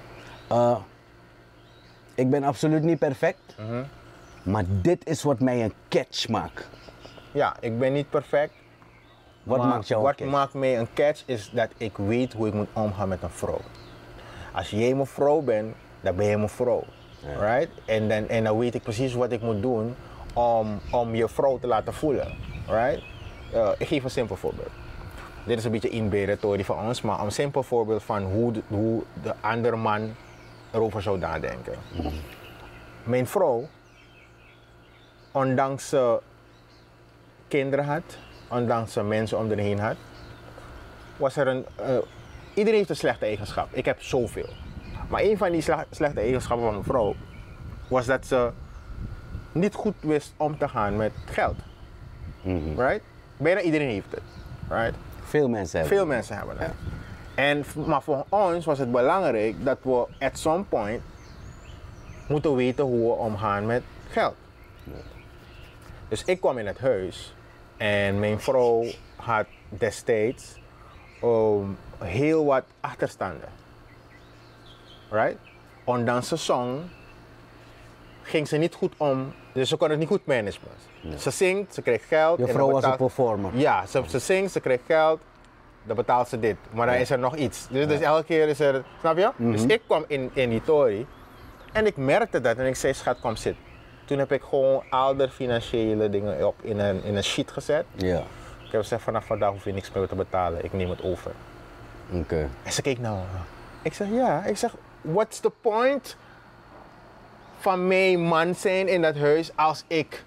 Ik ben absoluut niet perfect, maar dit is wat mij een catch maakt. Ja, ik ben niet perfect. Wat maakt jou een catch? Wat maakt mij een catch is dat ik weet hoe ik moet omgaan met een vrouw. Als jij mijn vrouw bent, dan ben je mijn vrouw. Right? En dan weet ik precies wat ik moet doen om je vrouw te laten voelen. Right? Ik geef een simpel voorbeeld. Dit is een beetje inbeeldtory van ons, maar een simpel voorbeeld van hoe de andere man erover zou nadenken. Mijn vrouw, ondanks ze kinderen had, ondanks ze mensen om haar heen had, was er iedereen heeft een slechte eigenschap. Ik heb zoveel. Maar een van die slechte eigenschappen van mijn vrouw was dat ze niet goed wist om te gaan met geld. Right? Bijna iedereen heeft het. Right? Veel mensen hebben het. Maar voor ons was het belangrijk dat we at some point moeten weten hoe we omgaan met geld. Dus ik kwam in het huis En mijn vrouw had destijds heel wat achterstanden. Right? Ondanks ze zong, ging ze niet goed om, dus ze kon het niet goed managen. Ja. Ze zingt, ze kreeg geld. Je vrouw was een performer. Ja, ze zingt, ze kreeg geld, dan betaalt ze dit. Maar dan is er nog iets. Dus elke keer is er, snap je? Dus ik kwam in die tory en ik merkte dat en ik zei, schat, kom zitten. Toen heb ik gewoon al de financiële dingen op in een sheet gezet. Ja. Ik heb gezegd, vanaf vandaag hoef je niks meer te betalen, ik neem het over. Oké. En ze keek naar me. Ik zeg, ja. Ik zeg, what's the point van mij man zijn in dat huis als ik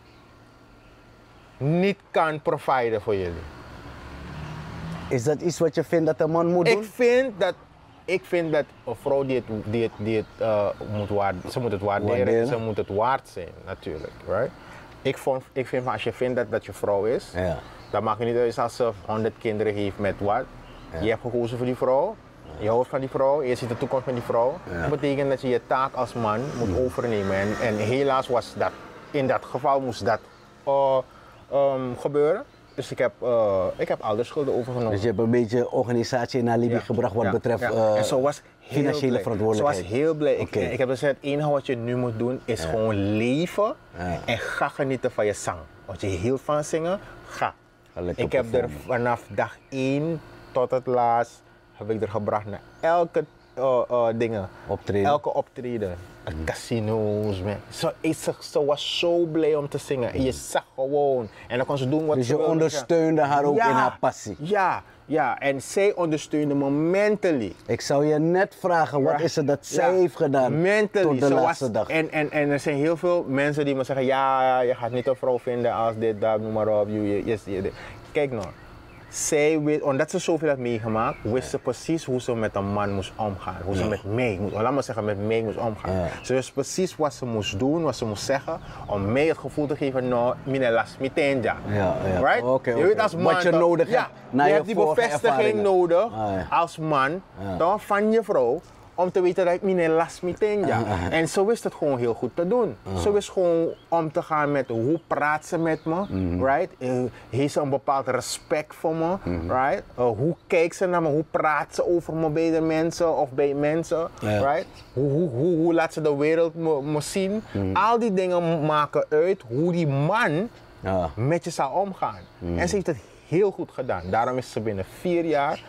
niet kan providen voor jullie? Is dat iets wat je vindt dat een man moet doen? Ik vind dat een vrouw die het moet waarderen, ze moet het waarderen, ze moet het waard zijn natuurlijk. Right? Ik vind van als je vindt dat je vrouw is, dan maakt het niet uit als ze 100 kinderen heeft met wat. Ja. Je hebt gekozen voor die vrouw, je houdt van die vrouw, je ziet de toekomst met die vrouw. Dat betekent dat je je taak als man moet overnemen. En helaas was dat, in dat geval moest dat gebeuren. Dus ik heb al de schulden overgenomen. Dus je hebt een beetje organisatie naar Libië gebracht wat betreft en zo was financiële verantwoordelijkheid. Ze was heel blij. Ik heb gezegd, het enige wat je nu moet doen is gewoon leven en ga genieten van je zang. Als je heel van zingen, ga. Ik heb er vanaf dag 1 tot het laatst heb ik er gebracht naar elke elke optreden. Casino's, man. Ze was zo blij om te zingen. En je zag gewoon. En dan kon ze doen wat dus ze wilde. Dus je ondersteunde haar ook in haar passie? Ja. En zij ondersteunde me mentally. Ik zou je net vragen, wat is het dat zij heeft gedaan mentally, tot de laatste dag? En er zijn heel veel mensen die me zeggen, ja, je gaat niet een vrouw vinden als dit, dat, noem maar op. Kijk nou. Zij wist, omdat ze zoveel had meegemaakt, wist ze precies hoe ze met een man moest omgaan. Hoe ze met mij moest omgaan. Ze wist precies wat ze moest doen, wat ze moest zeggen, om mij het gevoel te geven, nou, mine las mitenja. Right? Je weet als man, wat je nodig hebt. Je hebt die bevestiging nodig als man van je vrouw, om te weten dat ik mine las mitenja. En ze wist het gewoon heel goed te doen. Ze wist gewoon om te gaan met hoe praat ze met me, right? Heeft ze een bepaald respect voor me, right? Hoe kijkt ze naar me, hoe praat ze over me bij de mensen of bij mensen, right? Hoe laat ze de wereld me zien? Al die dingen maken uit hoe die man met je zal omgaan. En ze heeft het heel goed gedaan. Daarom is ze binnen 4 jaar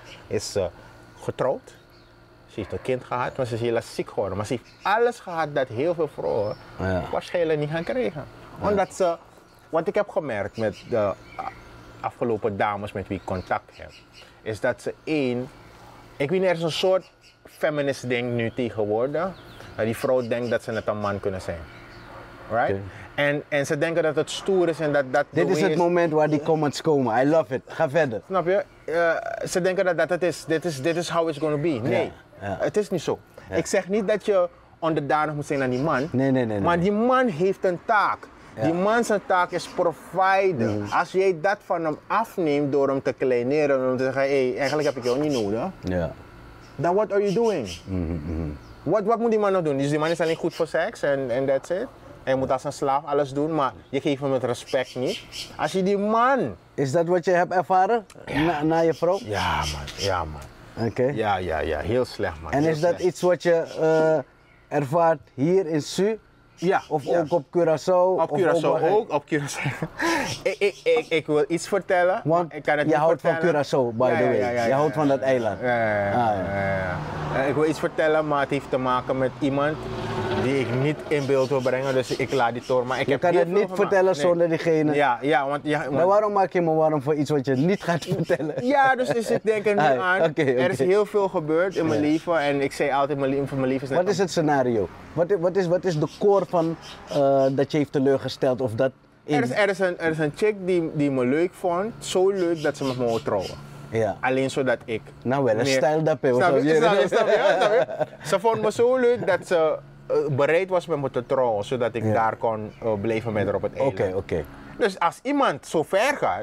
getrouwd. Ze heeft een kind gehad, maar ze is helaas ziek geworden. Maar ze heeft alles gehad dat heel veel vrouwen waarschijnlijk niet gaan krijgen. Omdat ze, wat ik heb gemerkt met de afgelopen dames met wie ik contact heb, is dat ze ik weet niet, er is een soort feminist ding nu tegenwoordig, dat die vrouw denkt dat ze net een man kunnen zijn. Right? En ze denken dat het stoer is en dat dit is het moment waar die comments komen. I love it. Ga verder. Snap je? Ze denken dat het is, dit is how it's gonna be. Nee, het is niet zo. Ik zeg niet dat je onderdanig moet zijn aan die man. Nee. Maar die man heeft een taak. Die man zijn taak is providen. Als jij dat van hem afneemt door hem te kleineren, om te zeggen, hey, eigenlijk heb ik jou niet nodig. Dan what are you doing? Wat moet die man nog doen? Dus die man is alleen goed voor seks en that's it. En je moet als een slaaf alles doen, maar je geeft hem het respect niet. Als je die man... Is dat wat je hebt ervaren na je vrouw? Ja man. Oké. Ja, heel slecht man. En is dat iets wat je ervaart hier in Su? Ja. Of ook op Curaçao? Op Curaçao ook. Op Curaçao. ik wil iets vertellen. Want ik kan het je houdt van Curaçao, by the way. Je houdt van dat eiland. Ik wil iets vertellen, maar het heeft te maken met iemand die ik niet in beeld wil brengen, dus ik laat die door. Maar je kan het niet vertellen zonder diegene. Want maar waarom maak je me warm voor iets wat je niet gaat vertellen? Ja, dus ik denk er nu aan. Er is heel veel gebeurd in mijn leven en ik zei altijd, mijn leven is net... Wat is het scenario? Wat is de core van dat je heeft teleurgesteld of dat... Er is een chick die me leuk vond, zo leuk dat ze met me wou trouwen. Ja. Alleen zodat ik... Nou wel, een stijl dat pe. Snap je? Ze vond me zo leuk dat ze bereid was met me te trouwen, zodat ik daar kon blijven met haar op het eiland. Oké. Dus als iemand zo ver gaat,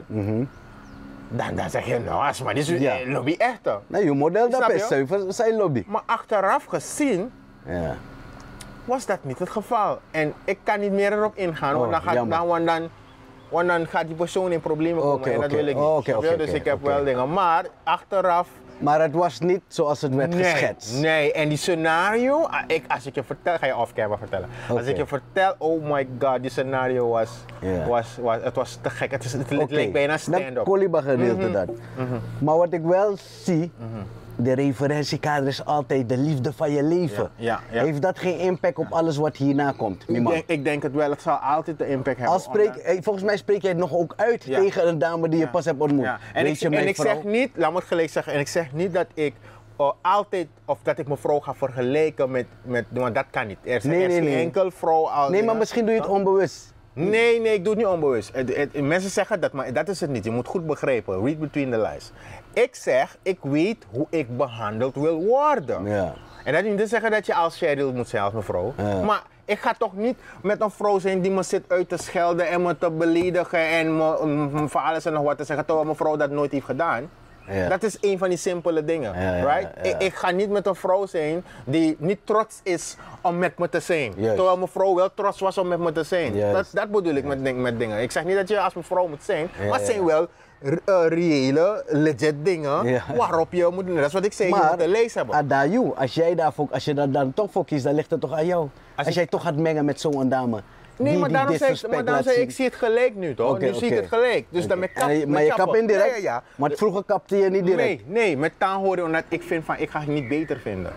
dan zeg je, nou, Asma, dit is lobby echter. Nee, je model dat is zijn lobby. Maar achteraf gezien was dat niet het geval. En ik kan niet meer erop ingaan, want dan Want dan gaat die persoon in problemen komen en dat wil ik niet. Dus ik heb wel dingen. Maar achteraf... Maar het was niet zoals het werd geschetst. Nee, en die scenario, als ik je vertel, ga je off-camera vertellen. Als ik je vertel, oh my god, die scenario was te gek. Het leek bijna stand-up. Dat Koliba gedeelte dat. Maar wat ik wel zie, de referentiekader is altijd de liefde van je leven. Heeft dat geen impact op alles wat hierna komt? Ik denk het wel, het zal altijd de impact hebben. Volgens mij spreek jij het nog ook uit tegen een dame die je pas hebt ontmoet. En ik zeg niet, laat me het gelijk zeggen, en ik zeg niet dat ik altijd, of dat ik mijn vrouw ga vergelijken met want dat kan niet. Er is geen enkel vrouw... Nee, maar misschien doe je het onbewust. Nee, ik doe het niet onbewust. Mensen zeggen dat, maar dat is het niet. Je moet goed begrijpen. Read between the lines. Ik zeg, ik weet hoe ik behandeld wil worden. En dat niet te zeggen dat je als Cheryl moet zijn als mevrouw. Maar ik ga toch niet met een vrouw zijn die me zit uit te schelden en me te beledigen en me voor alles en nog wat te zeggen, terwijl mijn vrouw dat nooit heeft gedaan. Dat is een van die simpele dingen, right? Ik ga niet met een vrouw zijn die niet trots is om met me te zijn. Terwijl mijn vrouw wel trots was om met me te zijn. Dat bedoel ik met dingen. Ik zeg niet dat je als mijn vrouw moet zijn, maar het zijn wel reële, legit dingen waarop je moet doen. Dat is wat ik zei, je moet een lees hebben. Adayu, als je daar dan toch voor kiest, dan ligt het toch aan jou. Als jij toch gaat mengen met zo'n dame. Nee, maar daarom zei ik zie het gelijk nu toch? Nu zie ik het gelijk. Dus dan maar je kapt indirect? Maar vroeger kapte je niet direct? Nee, met taanhoren omdat ik vind van ik ga het niet beter vinden.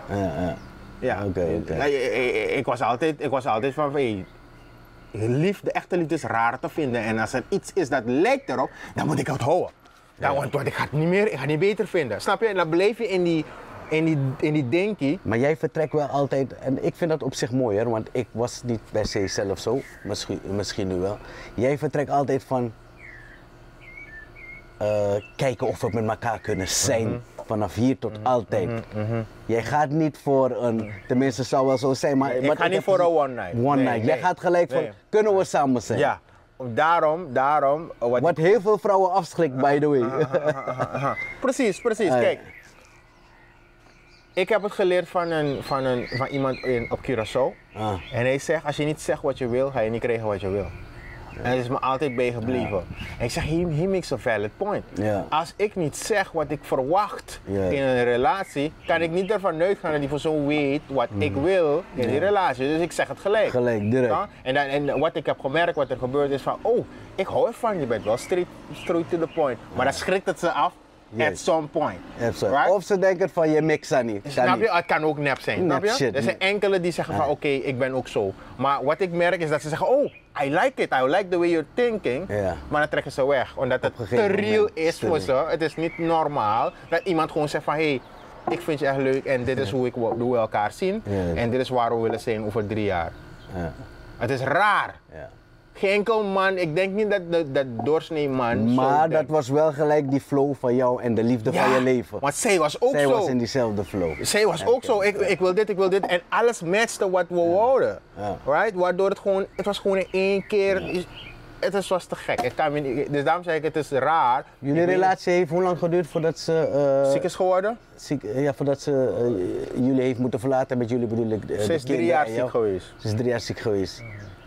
Ik was altijd van hey, de echte liefde is raar te vinden en als er iets is dat lijkt erop, dan moet ik het houden. Want ik ga het niet beter vinden. Snap je? En dan blijf je in die denkie. Maar jij vertrekt wel altijd, en ik vind dat op zich mooi, want ik was niet per se zelf zo, misschien nu wel. Jij vertrekt altijd van kijken of we met elkaar kunnen zijn, vanaf hier tot altijd. Jij gaat niet voor een, tenminste zou wel zo zijn, maar... Ik ga niet voor een one night. Jij gaat gelijk van, kunnen we samen zijn? Ja. Daarom... Wat heel veel vrouwen afschrikt, by the way. Precies. Kijk. Ik heb het geleerd van iemand op Curaçao. En hij zegt, als je niet zegt wat je wil, ga je niet krijgen wat je wil. En dat is me altijd bijgebleven. En ik zeg, he makes a valid point. Als ik niet zeg wat ik verwacht in een relatie, kan ik niet ervan uitgaan dat die persoon weet wat ik wil in die relatie. Dus ik zeg het gelijk. Gelijk, direct. En wat ik heb gemerkt, wat er gebeurt is van, oh, ik hou ervan, je bent wel straight to the point. Maar dan schrikt het ze af. At some point. Right? Of ze denken van je mix aan niet. Snap je? Het kan ook nep zijn. Snap je? Shit. Er zijn enkele die zeggen van oké, ik ben ook zo. Maar wat ik merk is dat ze zeggen, oh, I like it. I like the way you're thinking. Maar dan trekken ze weg. Omdat het te real is voor ze. Het is niet normaal dat iemand gewoon zegt van hey, ik vind je echt leuk en dit is hoe we elkaar zien. En dit is waar we willen zijn over 3 jaar. Het is raar. Geen enkel man, ik denk niet dat doorsnee man. Maar dat was wel gelijk die flow van jou en de liefde van je leven. Want zij was ook zo. Zij was in diezelfde flow. Zij was ook zo. Ik wil dit. En alles matchte wat we wouden. Right? Waardoor het was gewoon in 1 keer. Het was te gek. Dus daarom zeg ik, het is raar. Jullie relatie heeft hoe lang geduurd voordat ze... ziek is geworden? Voordat ze jullie heeft moeten verlaten. Met jullie bedoel ik... Ze is 3 jaar ziek geweest. Ze is 3 jaar ziek geweest.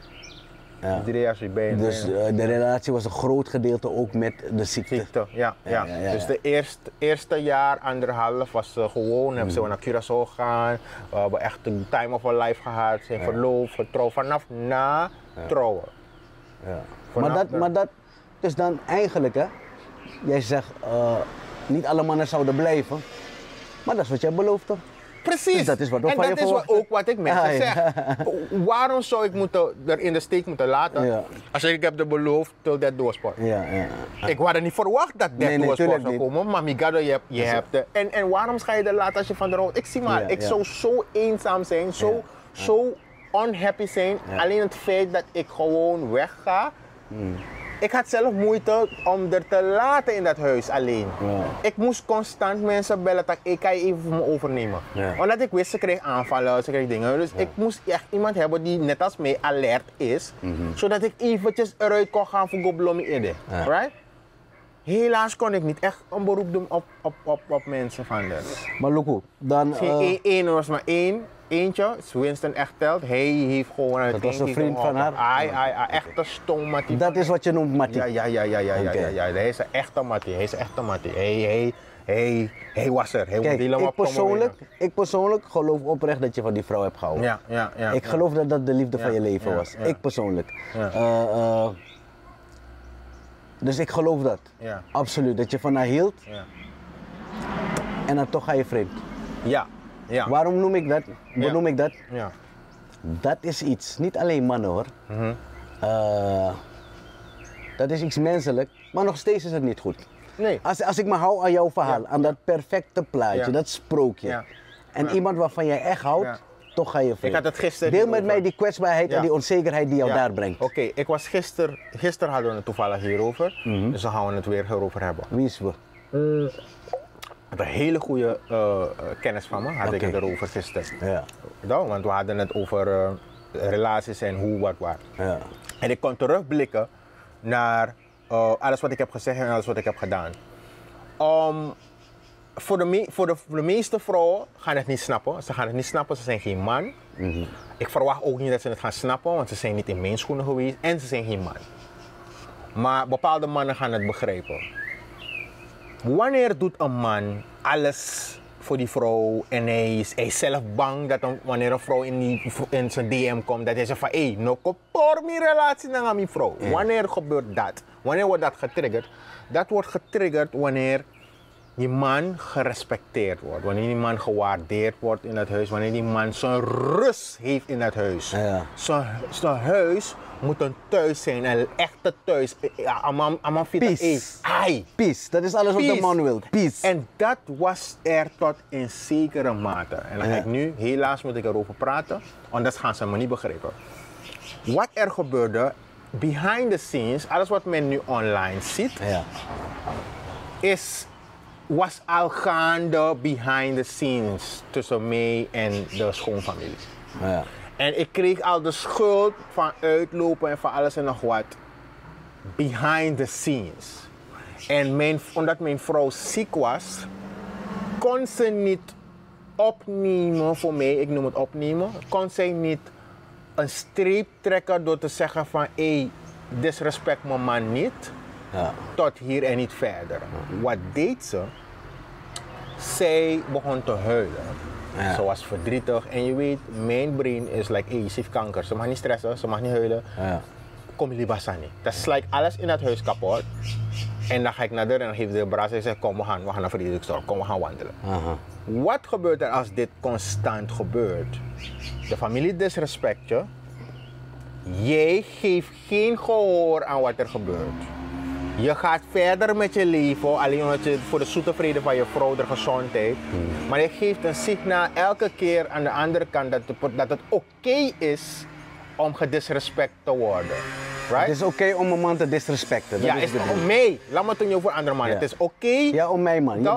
3 jaar ziek ben je. Dus de relatie was een groot gedeelte ook met de ziekte. Ja. Dus de eerste jaar, 1,5 was ze gewoon, hebben ze naar Curaçao gegaan. We hebben echt een time of our life gehad, zijn verloofd, getrouwd, vanaf na trouwen. Maar dat, dus dan eigenlijk hè, jij zegt niet alle mannen zouden blijven, maar dat is wat jij belooft toch? Precies. Dus dat is wat en dat is ook wat ik mensen zeg. Waarom zou ik er in de steek moeten laten als ik heb de beloofd till that doorsport? Ik had er niet verwacht dat that doorsport zou komen, maar Migado, je hebt de... En waarom ga je er laten als je van de rood... Ik zie maar, ik zou zo eenzaam zijn, zo unhappy zijn. Alleen het feit dat ik gewoon wegga. Ik had zelf moeite om er te laten in dat huis alleen. Ik moest constant mensen bellen dat ik kan je even voor me overnemen. Omdat ik wist, ze kreeg aanvallen, ze kreeg dingen. Dus ik moest echt iemand hebben die net als mij alert is. Zodat ik eventjes eruit kon gaan voor Goblommy Ede. Right? Helaas kon ik niet echt een beroep doen op mensen van dat. Maar Luku, dan... Eén was maar 1. eentje, Winston Echteld, hij heeft gewoon het. Dat was een vriend van haar? Echte stoommattie. Dat is wat je noemt mattie? Ja. Hij is een echte mattie. Hij was er. Kijk, ik persoonlijk geloof oprecht dat je van die vrouw hebt gehouden. Ja. Ik geloof dat dat de liefde van je leven was. Ik persoonlijk. Ja. Dus ik geloof dat. Ja. Absoluut. Dat je van haar hield. Ja. En dan toch ga je vreemd. Ja. Waarom noem ik dat? Benoem ik dat? Ja. Dat is iets, niet alleen mannen hoor. Dat is iets menselijk, maar nog steeds is het niet goed. Nee. Als ik me hou aan jouw verhaal, aan dat perfecte plaatje, dat sprookje. En iemand waarvan jij echt houdt, toch ga je vreemd. Ik had het gisteren deel met mij die kwetsbaarheid en die onzekerheid die jou daar brengt. Oké, ik was gisteren hadden we het toevallig hierover, dus dan gaan we het weer hierover hebben. Wie is we? Een hele goede kennis van me had ik het erover gisteren. Ja. Want we hadden het over relaties en hoe, wat, waar. Ja. En ik kon terugblikken naar alles wat ik heb gezegd en alles wat ik heb gedaan. Voor de meeste vrouwen gaan het niet snappen. Ze gaan het niet snappen, ze zijn geen man. Ik verwacht ook niet dat ze het gaan snappen, want ze zijn niet in mijn schoenen geweest en ze zijn geen man. Maar bepaalde mannen gaan het begrijpen. Wanneer doet een man alles voor die vrouw en hij is zelf bang dat wanneer een vrouw in zijn DM komt, dat hij zegt van hé, no kopor mijn relatie naar mijn vrouw. Wanneer gebeurt dat? Wanneer wordt dat getriggerd? Dat wordt getriggerd wanneer die man gerespecteerd wordt, wanneer die man gewaardeerd wordt in het huis, wanneer die man zijn rust heeft in het huis. Ja. Zijn huis moet een thuis zijn, een echte thuis. Peace. Peace, dat is alles wat de man wil. Peace. En dat was er tot in zekere mate. En dan ga ik nu, helaas moet ik erover praten, anders gaan ze me niet begrijpen. Wat er gebeurde, behind the scenes, alles wat men nu online ziet, was al gaande behind the scenes tussen mij en de schoonfamilie. Ja. En ik kreeg al de schuld van uitlopen en van alles en nog wat behind the scenes. En omdat mijn vrouw ziek was, kon ze niet opnemen voor mij, ik noem het opnemen, kon zij niet een streep trekken door te zeggen van hé, disrespect mijn man niet, tot hier en niet verder. Wat deed ze? Zij begon te huilen. Ja. Ze was verdrietig en je weet, mijn brain is like, hey, ze heeft kanker. Ze mag niet stressen, ze mag niet huilen. Kom je basani. Dat is like alles in het huis kapot. En dan ga ik naar de deur en geef de braas en zeg, kom we gaan naar Frederikstad, kom we gaan wandelen. Wat gebeurt er als dit constant gebeurt? De familie disrespect je. Jij geeft geen gehoor aan wat er gebeurt. Je gaat verder met je leven, alleen omdat je voor de zoete vrede van je vrouw, de gezondheid. Maar je geeft een signaal elke keer aan de andere kant dat het oké is om gedisrespect te worden. Right? Het is oké om een man te disrespecten. Ja, is om mij. Laat me het niet over andere mannen. Het is oké. Ja, om mij man.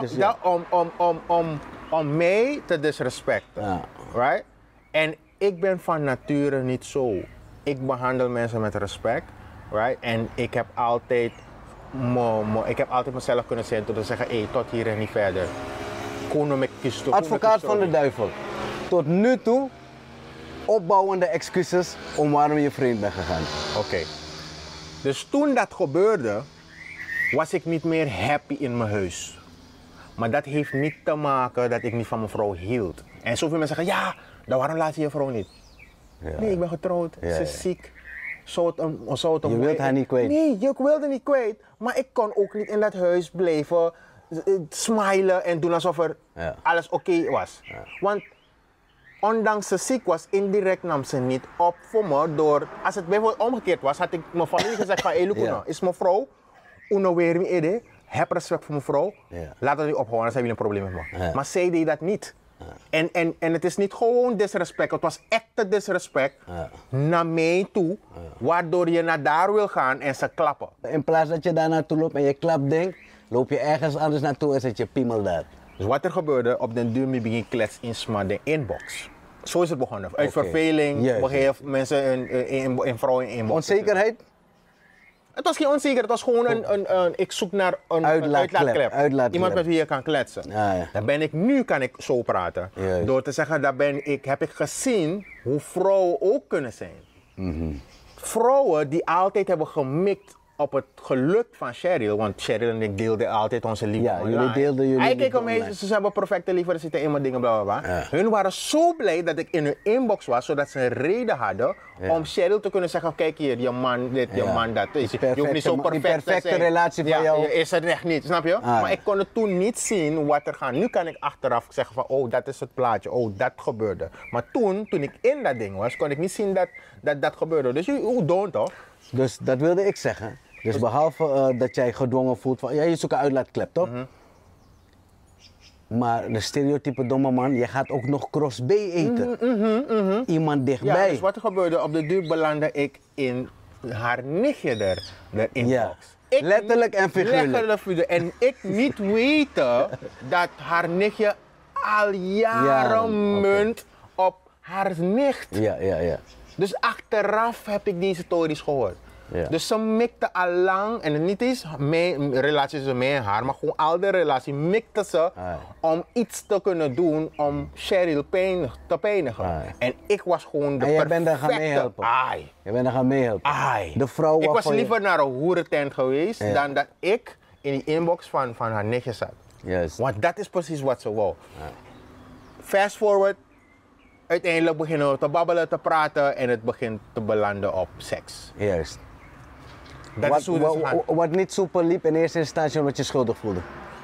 Om mij te disrespecten. Right? En ik ben van nature niet zo. Ik behandel mensen met respect. Right? En ik heb altijd mezelf kunnen zijn door te zeggen, hey, tot hier en niet verder. Advocaat van de duivel. Tot nu toe opbouwende excuses om waarom je vreemd bent gegaan. Oké. Dus toen dat gebeurde, was ik niet meer happy in mijn huis. Maar dat heeft niet te maken dat ik niet van mijn vrouw hield. En zoveel mensen zeggen, ja, dan waarom laat je je vrouw niet? Ja. Nee, ik ben getrouwd, ze is ziek. Je wilt haar niet kwijt? Nee, ik wilde niet kwijt. Maar ik kon ook niet in dat huis blijven smilen en doen alsof er alles oké was. Ja. Want ondanks ze ziek was, indirect nam ze niet op voor me door... Als het bijvoorbeeld omgekeerd was, had ik mijn familie gezegd van... Hey, Lukuna, is mijn vrouw, uno weer mijn idee, heb respect voor mijn vrouw, laat dat niet ophouden, anders heb je een probleem met me. Ja. Maar zij deed dat niet. Ja. En het is niet gewoon disrespect, het was echte disrespect naar mij toe, waardoor je naar daar wil gaan en ze klappen. In plaats dat je daar naartoe loopt en je klapt denkt, loop je ergens anders naartoe en zet je piemel daar. Dus wat er gebeurde, op den duur begin klets in de inbox. Zo is het begonnen. Uit verveling, begeef mensen in vrouwen in inbox. Onzekerheid? Het was geen onzeker, het was gewoon ik zoek naar een uitlaatklep. Iemand met wie je kan kletsen. Ja. Nu kan ik zo praten. Juist. Door te zeggen, heb ik gezien hoe vrouwen ook kunnen zijn. Vrouwen die altijd hebben gemikt op het geluk van Cheryl, want Cheryl en ik deelden altijd onze liefde online. Jullie deelden jullie Hij keek omheen, ze hebben perfecte liefde, er zitten immer dingen, bla bla bla. Ja. Hun waren zo blij dat ik in hun inbox was, zodat ze een reden hadden om Cheryl te kunnen zeggen, kijk hier, je man dit, je man dat. Je hoeft niet zo perfect die perfecte relatie van jou. Is het echt niet, snap je? Maar ik kon het toen niet zien wat er gaat. Nu kan ik achteraf zeggen van, oh, dat is het plaatje, oh, dat gebeurde. Maar toen ik in dat ding was, kon ik niet zien dat gebeurde. Dus hoe don't toch? Dus dat wilde ik zeggen. Dus behalve dat jij gedwongen voelt van, ja, je zoekt een uitlaatklep, toch? Maar de stereotype domme man, je gaat ook nog cross B eten. Iemand dichtbij. Ja, dus wat er gebeurde, op de duur belandde ik in haar nichtje de inbox. Ja. Letterlijk en figuurlijk. En ik niet weten dat haar nichtje al jaren munt op haar nicht. Ja. Dus achteraf heb ik deze stories gehoord. Ja. Dus ze mikte al lang, en het niet eens mijn relatie tussen mij en haar, maar gewoon al de relatie mikte ze om iets te kunnen doen om Cheryl te pijnigen. En ik was gewoon de perfecte... jij bent daar gaan meehelpen. Je bent daar gaan meehelpen. De vrouw ik was liever naar een hoerentent geweest dan dat ik in die inbox van haar nichtje zat. Juist. Want dat is precies wat ze wou. Fast forward. Uiteindelijk beginnen we te babbelen, te praten en het begint te belanden op seks. Juist. Dat is hoe het gaat. Wat niet soepel liep in eerste instantie omdat je schuldig voelde?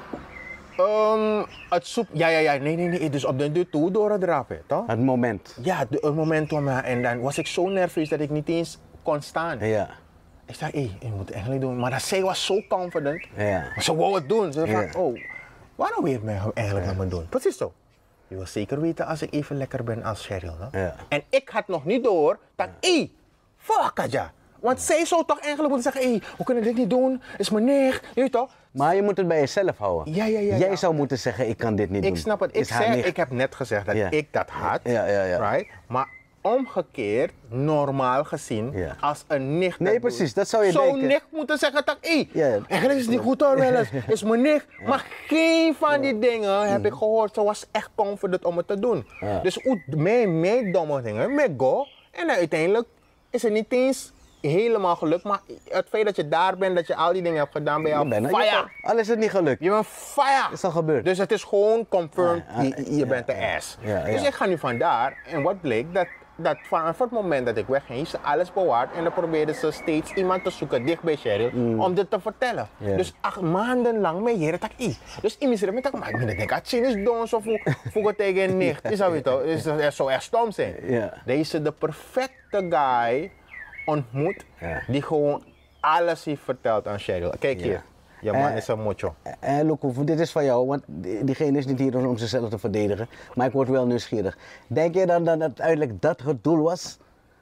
Nee. Dus op de deur toe doorgedrapen, toch? Het moment. Ja, het moment om en dan was ik zo nerveus dat ik niet eens kon staan. Ja. Ik zei, je moet het eigenlijk doen. Maar dat zij was zo confident. Ja. Maar ze wou het doen. Ze zei van, waarom wil je het eigenlijk met me doen? Precies zo. Je wil zeker weten als ik even lekker ben als Cheryl. Ja. En ik had nog niet door dat, fuck ja. Want zij zou toch eigenlijk moeten zeggen, we kunnen dit niet doen, is mijn nicht, je weet toch? Maar je moet het bij jezelf houden. Ja. Jij zou moeten zeggen, ik kan dit niet doen. Ik snap het. Ik heb net gezegd dat ik dat had, right? Maar omgekeerd, normaal gezien, als een nicht. Nee, precies, dat zou je denken. Zo'n nicht moeten zeggen dat, eigenlijk is het niet goed hoor, wel eens, is mijn nicht. Maar geen van die dingen heb ik gehoord, ze was echt confident om het te doen. Dus mijn domme dingen, met go, en dan uiteindelijk is het niet eens helemaal gelukt, maar het feit dat je daar bent, dat je al die dingen hebt gedaan, ben je al fire. Al is het niet gelukt. Je bent fire. Is al gebeurd. Dus het is gewoon confirmed, je bent de ass. Dus ik ga nu vandaar, en wat bleek, dat vanaf het moment dat ik wegging, heeft ze alles bewaard en dan probeerde ze steeds iemand te zoeken dicht bij Cheryl om dit te vertellen. Dus 8 maanden lang mee hier dat ik Dus in mijn met maar ik denk dat is dons of voegen tegen een nicht. Is dat toch? Is zo echt stom zijn. Deze de perfecte guy ontmoet die gewoon alles heeft verteld aan Cheryl. Kijk hier. Je man is een mocho. En Loek, dit is van jou, want diegene is niet hier om zichzelf te verdedigen. Maar ik word wel nieuwsgierig. Denk je dan dat het uiteindelijk dat het doel was?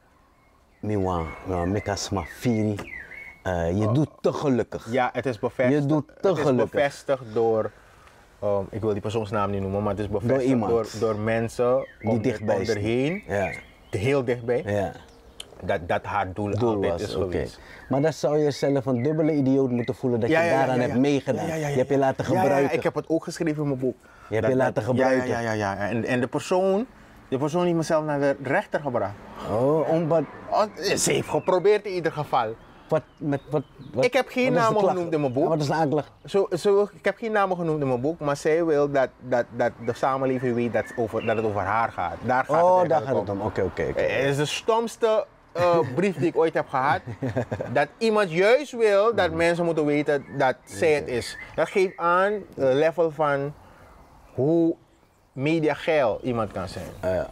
Je doet te gelukkig. Ja, het is bevestigd. Je doet te gelukkig. Bevestigd door, ik wil die persoonsnaam niet noemen, maar het is bevestigd door mensen die dichtbij erheen. Heel dichtbij. Dat haar doel altijd was, is geweest. Maar dan zou je jezelf een dubbele idioot moeten voelen dat je daaraan hebt meegedaan. Je hebt je laten gebruiken. Ja, ik heb het ook geschreven in mijn boek. Je hebt je laten gebruiken. Ja. En de persoon heeft mezelf naar de rechter gebracht. Ze heeft geprobeerd in ieder geval. Wat? Ik heb geen namen genoemd in mijn boek. Wat is de aanklacht? Ik heb geen namen genoemd in mijn boek, maar zij wil dat de samenleving weet dat het over haar gaat. Daar gaat het om. Oké. Het is de stomste brief die ik ooit heb gehad. Dat iemand juist wil dat mensen moeten weten dat zij het is. Dat geeft aan het level van hoe mediageil iemand kan zijn.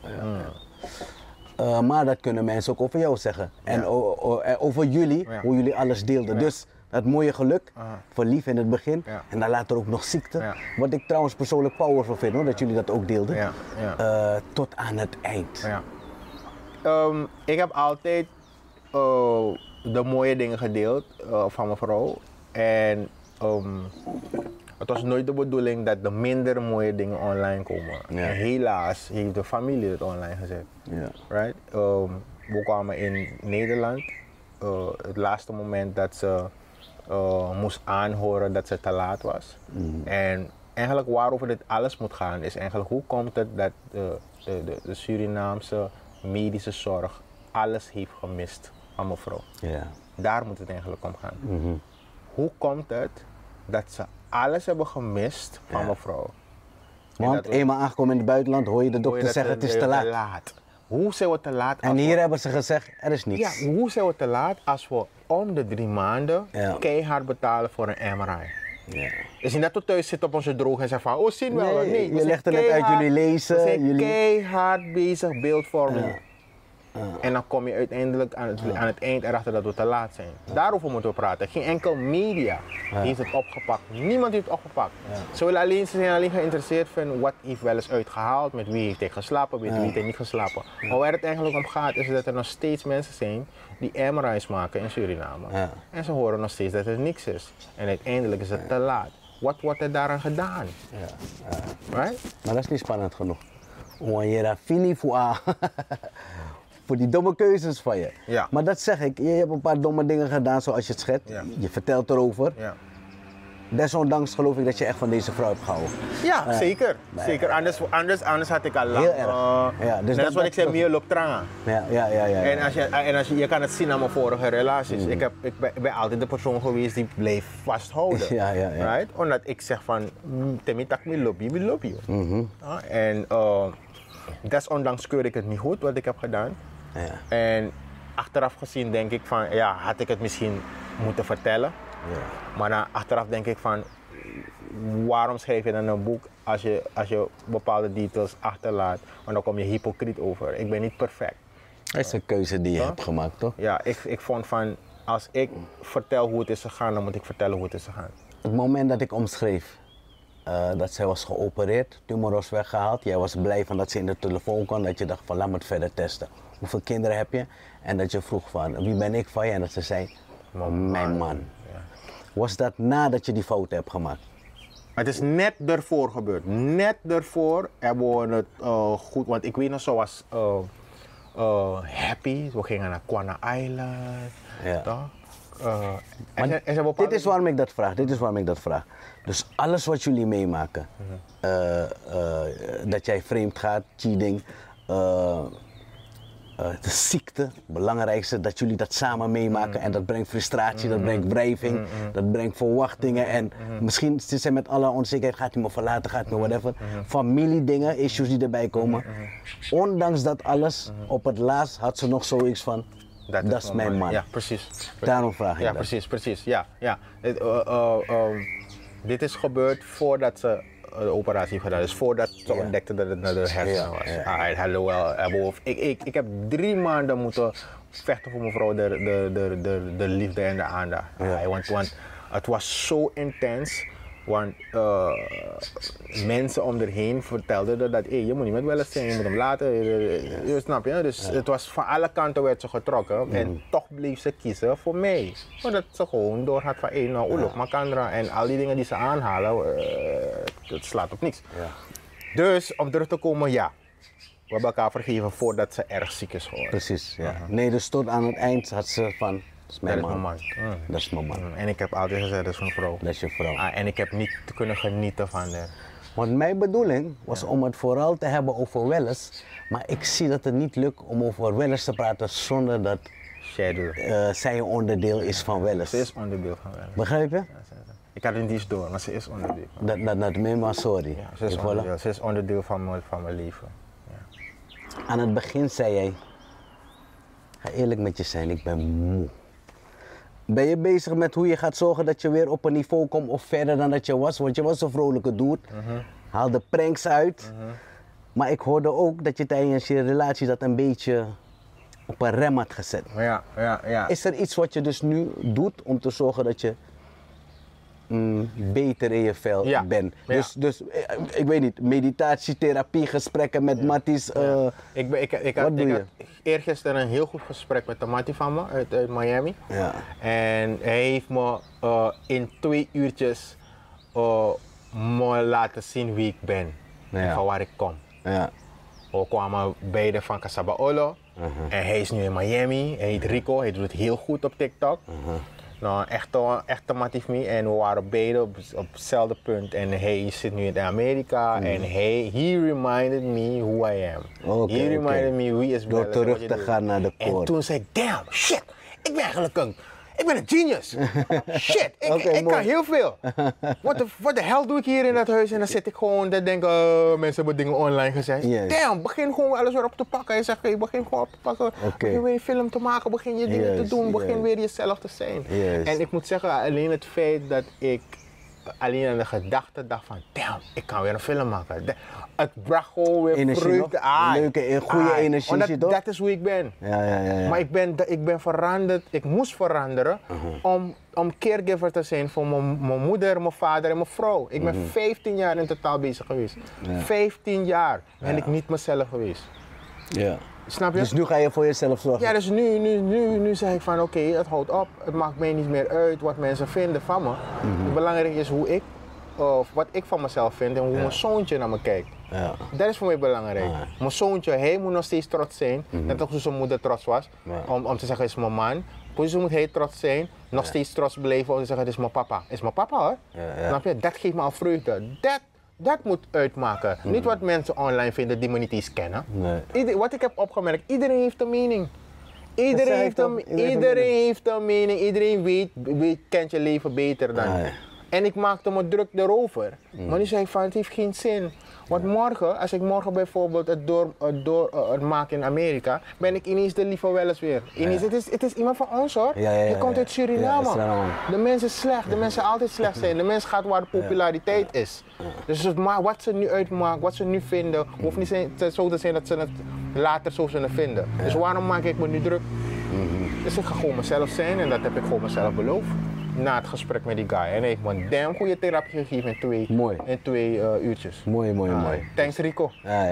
Maar dat kunnen mensen ook over jou zeggen. En over jullie, hoe jullie alles deelden. Dus dat mooie geluk, verliefd in het begin en dan later ook nog ziekte. Wat ik trouwens persoonlijk powerful vind, hoor, dat jullie dat ook deelden. Tot aan het eind. Ik heb altijd de mooie dingen gedeeld van mijn vrouw. En het was nooit de bedoeling dat de minder mooie dingen online komen. En helaas heeft de familie het online gezet. Right? We kwamen in Nederland het laatste moment dat ze moest aanhoren dat ze te laat was. En eigenlijk waarover dit alles moet gaan is eigenlijk hoe komt het dat de Surinaamse medische zorg alles heeft gemist van mevrouw. Ja. Daar moet het eigenlijk om gaan. Hoe komt het dat ze alles hebben gemist van mevrouw? Want eenmaal aangekomen in het buitenland hoor je de dokter zeggen het is te laat. Hoe zijn we te laat? En hier hebben ze gezegd er is niets. Ja, hoe zijn we te laat als we om de 3 maanden keihard betalen voor een MRI? Ja. Is niet dat we thuis zitten op onze droog en zeggen van, oh zien we wel. Nee, je legt er net uit, jullie lezen. We zijn keihard bezig beeldvorming. En dan kom je uiteindelijk aan het eind erachter dat we te laat zijn. Daarover moeten we praten. Geen enkel media heeft het opgepakt. Niemand heeft het opgepakt. Ze zijn alleen geïnteresseerd van wat heeft wel eens uitgehaald, met wie heeft hij geslapen, met wie heeft hij niet geslapen. Maar waar het eigenlijk om gaat is dat er nog steeds mensen zijn die MRI's maken in Suriname. En ze horen nog steeds dat er niks is. En uiteindelijk is het te laat. Wat wordt er daaraan gedaan? Right? Maar dat is niet spannend genoeg. Voor die domme keuzes van je. Ja. Maar dat zeg ik, je hebt een paar domme dingen gedaan zoals je het schetst. Ja. Je vertelt erover. Ja. Desondanks geloof ik dat je echt van deze vrouw hebt gehouden. Ja, zeker. Zeker. Anders had ik al lang. Heel erg. Dus dat is wat ik zeg, meer loptranga. En als je kan het zien aan mijn vorige relaties. Ik ben altijd de persoon geweest die bleef vasthouden. Right? Omdat ik zeg van, temitak mi lobby. En desondanks keur ik het niet goed wat ik heb gedaan. En achteraf gezien denk ik van, ja, had ik het misschien moeten vertellen. Maar dan achteraf denk ik van, waarom schrijf je dan een boek als je bepaalde details achterlaat? Want dan kom je hypocriet over. Ik ben niet perfect. Dat is een keuze die je hebt gemaakt, toch? Ja, ik vond van, als ik vertel hoe het is gegaan, dan moet ik vertellen hoe het is gegaan. Het moment dat ik omschreef dat zij was geopereerd, tumor was weggehaald. Jij was blij van dat ze in de telefoon kon, dat je dacht van laat me het verder testen. Hoeveel kinderen heb je? En dat je vroeg van wie ben ik van je? En dat ze zei, mijn man. Ja. Was dat nadat je die foto hebt gemaakt? Het is net ervoor gebeurd. Net ervoor hebben we het goed, want ik weet nog, zo was happy. We gingen naar Kwana Island. Toch? Dit is waarom ik dat vraag. Dus alles wat jullie meemaken, dat jij vreemd gaat, cheating, de ziekte, het belangrijkste, dat jullie dat samen meemaken en dat brengt frustratie, dat brengt wrijving, dat brengt verwachtingen en misschien zit zij met alle onzekerheid, gaat hij me verlaten, gaat hij me whatever, familiedingen, issues die erbij komen. Ondanks dat alles, op het laatst had ze nog zoiets van, dat is mijn man. Ja, precies. Daarom vraag ik dat. Precies. Ja. Dit is gebeurd voordat ze de operatie heeft gedaan. Dus voordat ze ontdekte dat het naar de hersenen was. Ik heb 3 maanden moeten vechten voor mevrouw de liefde en de aandacht. Want het was zo intens. Want mensen om erheen vertelden dat je moet niet met wel eens zijn, je moet hem laten. Je snap je? Dus het was van alle kanten werd ze getrokken. En toch bleef ze kiezen voor mij. Omdat ze gewoon door had van oorlog, Makandra en al die dingen die ze aanhalen, het slaat op niks. Dus om terug te komen, we hebben elkaar vergeven voordat ze erg ziek is geworden. Precies, ja. Nee, dus tot aan het eind had ze van, dat is mijn man. Dat is mijn man. En ik heb altijd gezegd, dat is mijn vrouw. Dat is je vrouw. En ik heb niet kunnen genieten van haar. Want mijn bedoeling was om het vooral te hebben over Welles. Maar ik zie dat het niet lukt om over Welles te praten zonder dat zij een onderdeel is van Welles. Ze is onderdeel van Welles. Begrijp je? Ik had het niet eens door, maar ze is onderdeel. Dat meen maar sorry. Ja, ze is onderdeel van mijn leven. Ja. Aan het begin zei jij, ga eerlijk met je zijn, ik ben moe. Ben je bezig met hoe je gaat zorgen dat je weer op een niveau komt of verder dan dat je was? Want je was een vrolijke dude, haalde pranks uit. Maar ik hoorde ook dat je tijdens je relatie dat een beetje op een rem had gezet. Ja. Is er iets wat je dus nu doet om te zorgen dat je beter in je vel bent? Dus ik weet niet, meditatie, therapie, gesprekken met Matties. Ik had eergisteren een heel goed gesprek met de Mattie van me uit Miami. Ja. En hij heeft me in 2 uurtjes me laten zien wie ik ben en van waar ik kom. Ja. We kwamen beide van Casabaolo. En hij is nu in Miami, hij heet Rico, hij doet het heel goed op TikTok. Nou, echte matief me en we waren beide op hetzelfde punt. En hij zit nu in Amerika en he reminded me who I am. He reminded me wie is door terug te gaan naar de core. En toen zei ik, damn, shit, ik ben eigenlijk een genius. Shit, ik kan heel veel. Wat de hel doe ik hier in dat huis? En dan zit ik gewoon te denken, mensen hebben dingen online gezegd. Yes. Damn, begin gewoon alles weer op te pakken. En zeg, begin gewoon op te pakken. Begin weer een film te maken, begin je dingen te doen, begin weer jezelf te zijn. En ik moet zeggen, alleen het feit dat ik alleen aan de gedachte dacht van, damn, ik kan weer een film maken. Het bracht gewoon weer vreugde aan. Leuke, goede energie, toch? Dat is hoe ik ben. Ja. Maar ik ben veranderd, ik moest veranderen om caregiver te zijn voor mijn moeder, mijn vader en mijn vrouw. Ik ben 15 jaar in totaal bezig geweest. 15 jaar ben ik niet mezelf geweest. Ja. Snap je? Dus nu ga je voor jezelf zorgen? Ja, dus nu zeg ik van oké, het houdt op. Het maakt mij niet meer uit wat mensen vinden van me. Belangrijk is hoe ik, wat ik van mezelf vind en hoe mijn zoontje naar me kijkt. Ja. Dat is voor mij belangrijk. Mijn zoontje, hij moet nog steeds trots zijn. Net als zijn moeder trots was. Om te zeggen, het is mijn man. Dus moet hij trots zijn. Nog steeds trots beleven om te zeggen, het is mijn papa. Het is mijn papa hoor. Snap je? Dat geeft me al vreugde. Dat moet uitmaken. Niet wat mensen online vinden die me niet eens kennen. Nee. Wat ik heb opgemerkt, iedereen heeft een mening. Iedereen heeft een mening. Iedereen kent je leven beter dan. En ik maakte me druk erover. Maar nu zei ik van, het heeft geen zin. Want morgen, als ik morgen bijvoorbeeld het maak in Amerika, ben ik ineens de lieve Welles weer. Ineens, het is iemand van ons hoor. Je komt uit Suriname. De mensen is slecht, de mensen altijd slecht zijn. De mens gaat waar de populariteit is. Dus wat ze nu uitmaken, wat ze nu vinden, hoeft niet zo te zijn dat ze het later zo zullen vinden. Dus waarom maak ik me nu druk? Dus ik ga gewoon mezelf zijn en dat heb ik gewoon mezelf beloofd. Na het gesprek met die guy. En hij heeft me een damn goede therapie gegeven in twee uurtjes. Mooi. Thanks Rico.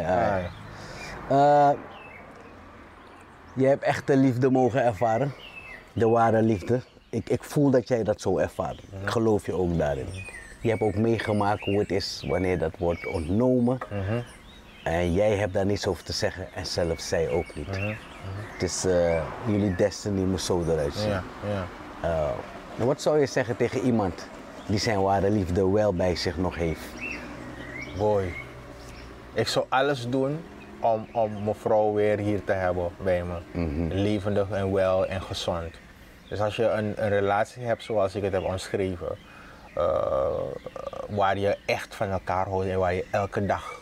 Je hebt echt de liefde mogen ervaren. De ware liefde. Ik voel dat jij dat zo ervaart. Ik geloof je ook daarin. Je hebt ook meegemaakt hoe het is wanneer dat wordt ontnomen. En jij hebt daar niets over te zeggen en zelfs zij ook niet. Het is jullie destiny moest zo eruit zien. Nou, wat zou je zeggen tegen iemand die zijn ware liefde wel bij zich nog heeft? Boy, ik zou alles doen om mijn vrouw weer hier te hebben bij me. Levendig en wel en gezond. Dus als je een relatie hebt zoals ik het heb omschreven, waar je echt van elkaar houdt en waar je elke dag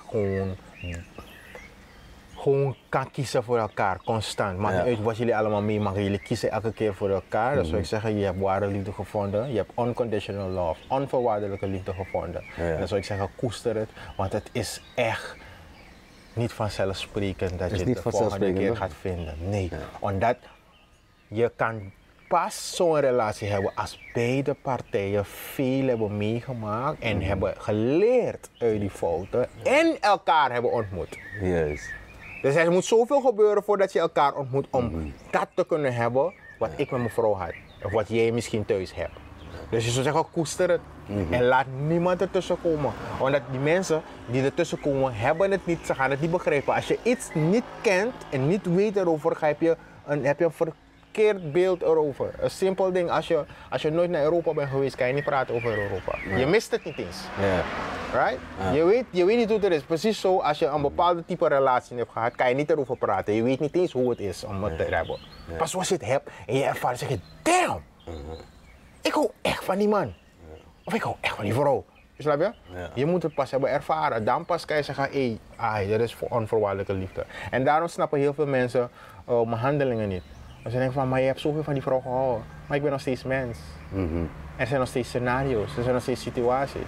gewoon kan kiezen voor elkaar, constant. Maakt niet uit wat jullie allemaal meemaken, jullie kiezen elke keer voor elkaar. Dat zou ik zeggen, je hebt ware liefde gevonden. Je hebt unconditional love, onvoorwaardelijke liefde gevonden. Dan zou ik zeggen, koester het, want het is echt niet vanzelfsprekend dat je het de volgende keer gaat vinden. Nee, omdat je kan pas zo'n relatie hebben als beide partijen veel hebben meegemaakt en hebben geleerd uit die fouten en elkaar hebben ontmoet. Dus er moet zoveel gebeuren voordat je elkaar ontmoet om dat te kunnen hebben wat ik met mijn vrouw had. Of wat jij misschien thuis hebt. Dus je zou zeggen, koester het. En laat niemand ertussen komen. Want die mensen die ertussen komen, hebben het niet, ze gaan het niet begrijpen. Als je iets niet kent en niet weet erover, heb je een verkeerd beeld erover. Een simpel ding, als je nooit naar Europa bent geweest, kan je niet praten over Europa. Je mist het niet eens. Right? Je weet niet hoe het is. Precies zo, als je een bepaalde type relatie hebt gehad, kan je niet erover praten. Je weet niet eens hoe het is om het te hebben. Pas als je het hebt en je ervaart, zeg je, damn! Ik hou echt van die man. Of ik hou echt van die vrouw. Snap je? Je moet het pas hebben ervaren. Dan pas kan je zeggen, dat is onvoorwaardelijke liefde. En daarom snappen heel veel mensen mijn handelingen niet. Ze denken van, maar je hebt zoveel van die vrouw gehouden. Maar ik ben nog steeds mens. Er zijn nog steeds scenario's, er zijn nog steeds situaties.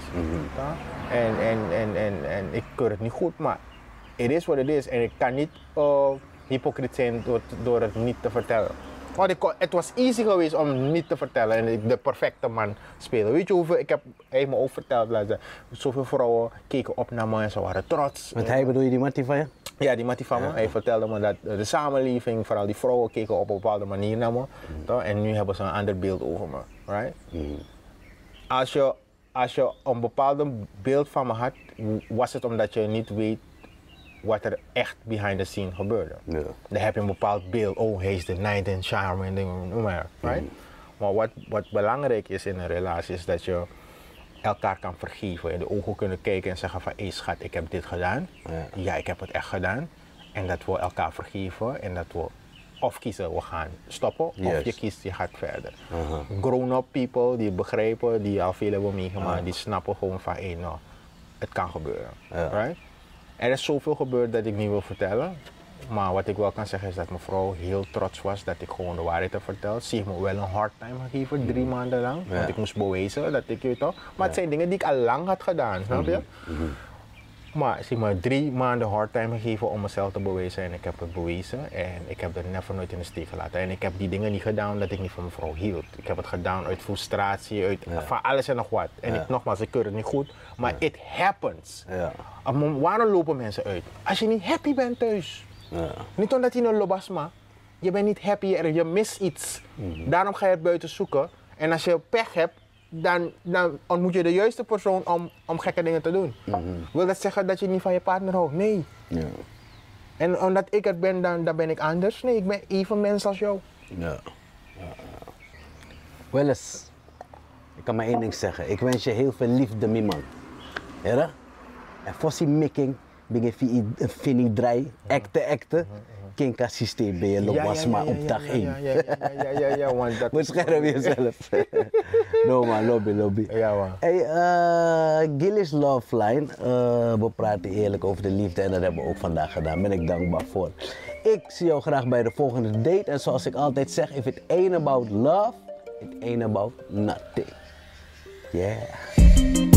En ik keur het niet goed, maar het is wat het is. En ik kan niet hypocriet zijn door het niet te vertellen. Want het was easy geweest om niet te vertellen en de perfecte man spelen. Weet je hoeveel, hij heeft me ook verteld, zoveel vrouwen keken op naar me en ze waren trots. Met hij bedoel je die Mattie van je? Ja, die Mattie van me. Hij vertelde me dat de samenleving, vooral die vrouwen, keken op een bepaalde manier naar me. En nu hebben ze een ander beeld over me. Right? Als je een bepaald beeld van me had, was het omdat je niet weet wat er echt behind the scene gebeurde. Ja. Dan heb je een bepaald beeld, oh hij is de knight in charming, noem maar, right? Maar wat belangrijk is in een relatie is dat je elkaar kan vergeven, in de ogen kunnen kijken en zeggen van hé schat, ik heb dit gedaan, ja ik heb het echt gedaan. En dat we elkaar vergeven en dat we of kiezen, we gaan stoppen, of je kiest, je gaat verder. Grown-up people die begrijpen, die al veel hebben meegemaakt, die snappen gewoon van hé nou, het kan gebeuren. Right? Er is zoveel gebeurd dat ik niet wil vertellen. Maar wat ik wel kan zeggen is dat mijn vrouw heel trots was dat ik gewoon de waarheid heb verteld. Ze heeft me wel een hard time gegeven, 3 maanden lang. Want ik moest bewijzen dat ik het toch. Maar het zijn dingen die ik al lang had gedaan, snap je? Maar ze heeft me 3 maanden hard time gegeven om mezelf te bewijzen en ik heb het bewezen. En ik heb er never nooit in de steek gelaten. En ik heb die dingen niet gedaan omdat ik niet van mijn vrouw hield. Ik heb het gedaan uit frustratie, uit van alles en nog wat. En ik, nogmaals, ik keur het niet goed, maar it happens. Waarom lopen mensen uit? Als je niet happy bent thuis. Niet omdat je een lobas maakt, je bent niet happy en je mist iets. Daarom ga je het buiten zoeken. En als je pech hebt, dan ontmoet je de juiste persoon om gekke dingen te doen. Wil dat zeggen dat je niet van je partner houdt? Nee. En omdat ik het ben, dan ben ik anders? Nee, ik ben even mens als jou. Wel eens, ik kan maar één ding zeggen. Ik wens je heel veel liefde, mijn man. Ja? En voor die making, ben je vind draai, acte. Kinka systeem ben je lobas maar op dag 1. Ja, want dat... Bescherm jezelf. No man, lobby. Ja man. Hey, Gillis Loveline, we praten eerlijk over de liefde en dat hebben we ook vandaag gedaan. Ben ik dankbaar voor. Ik zie jou graag bij de volgende date en zoals ik altijd zeg, if it ain't about love, it ain't about nothing. Yeah.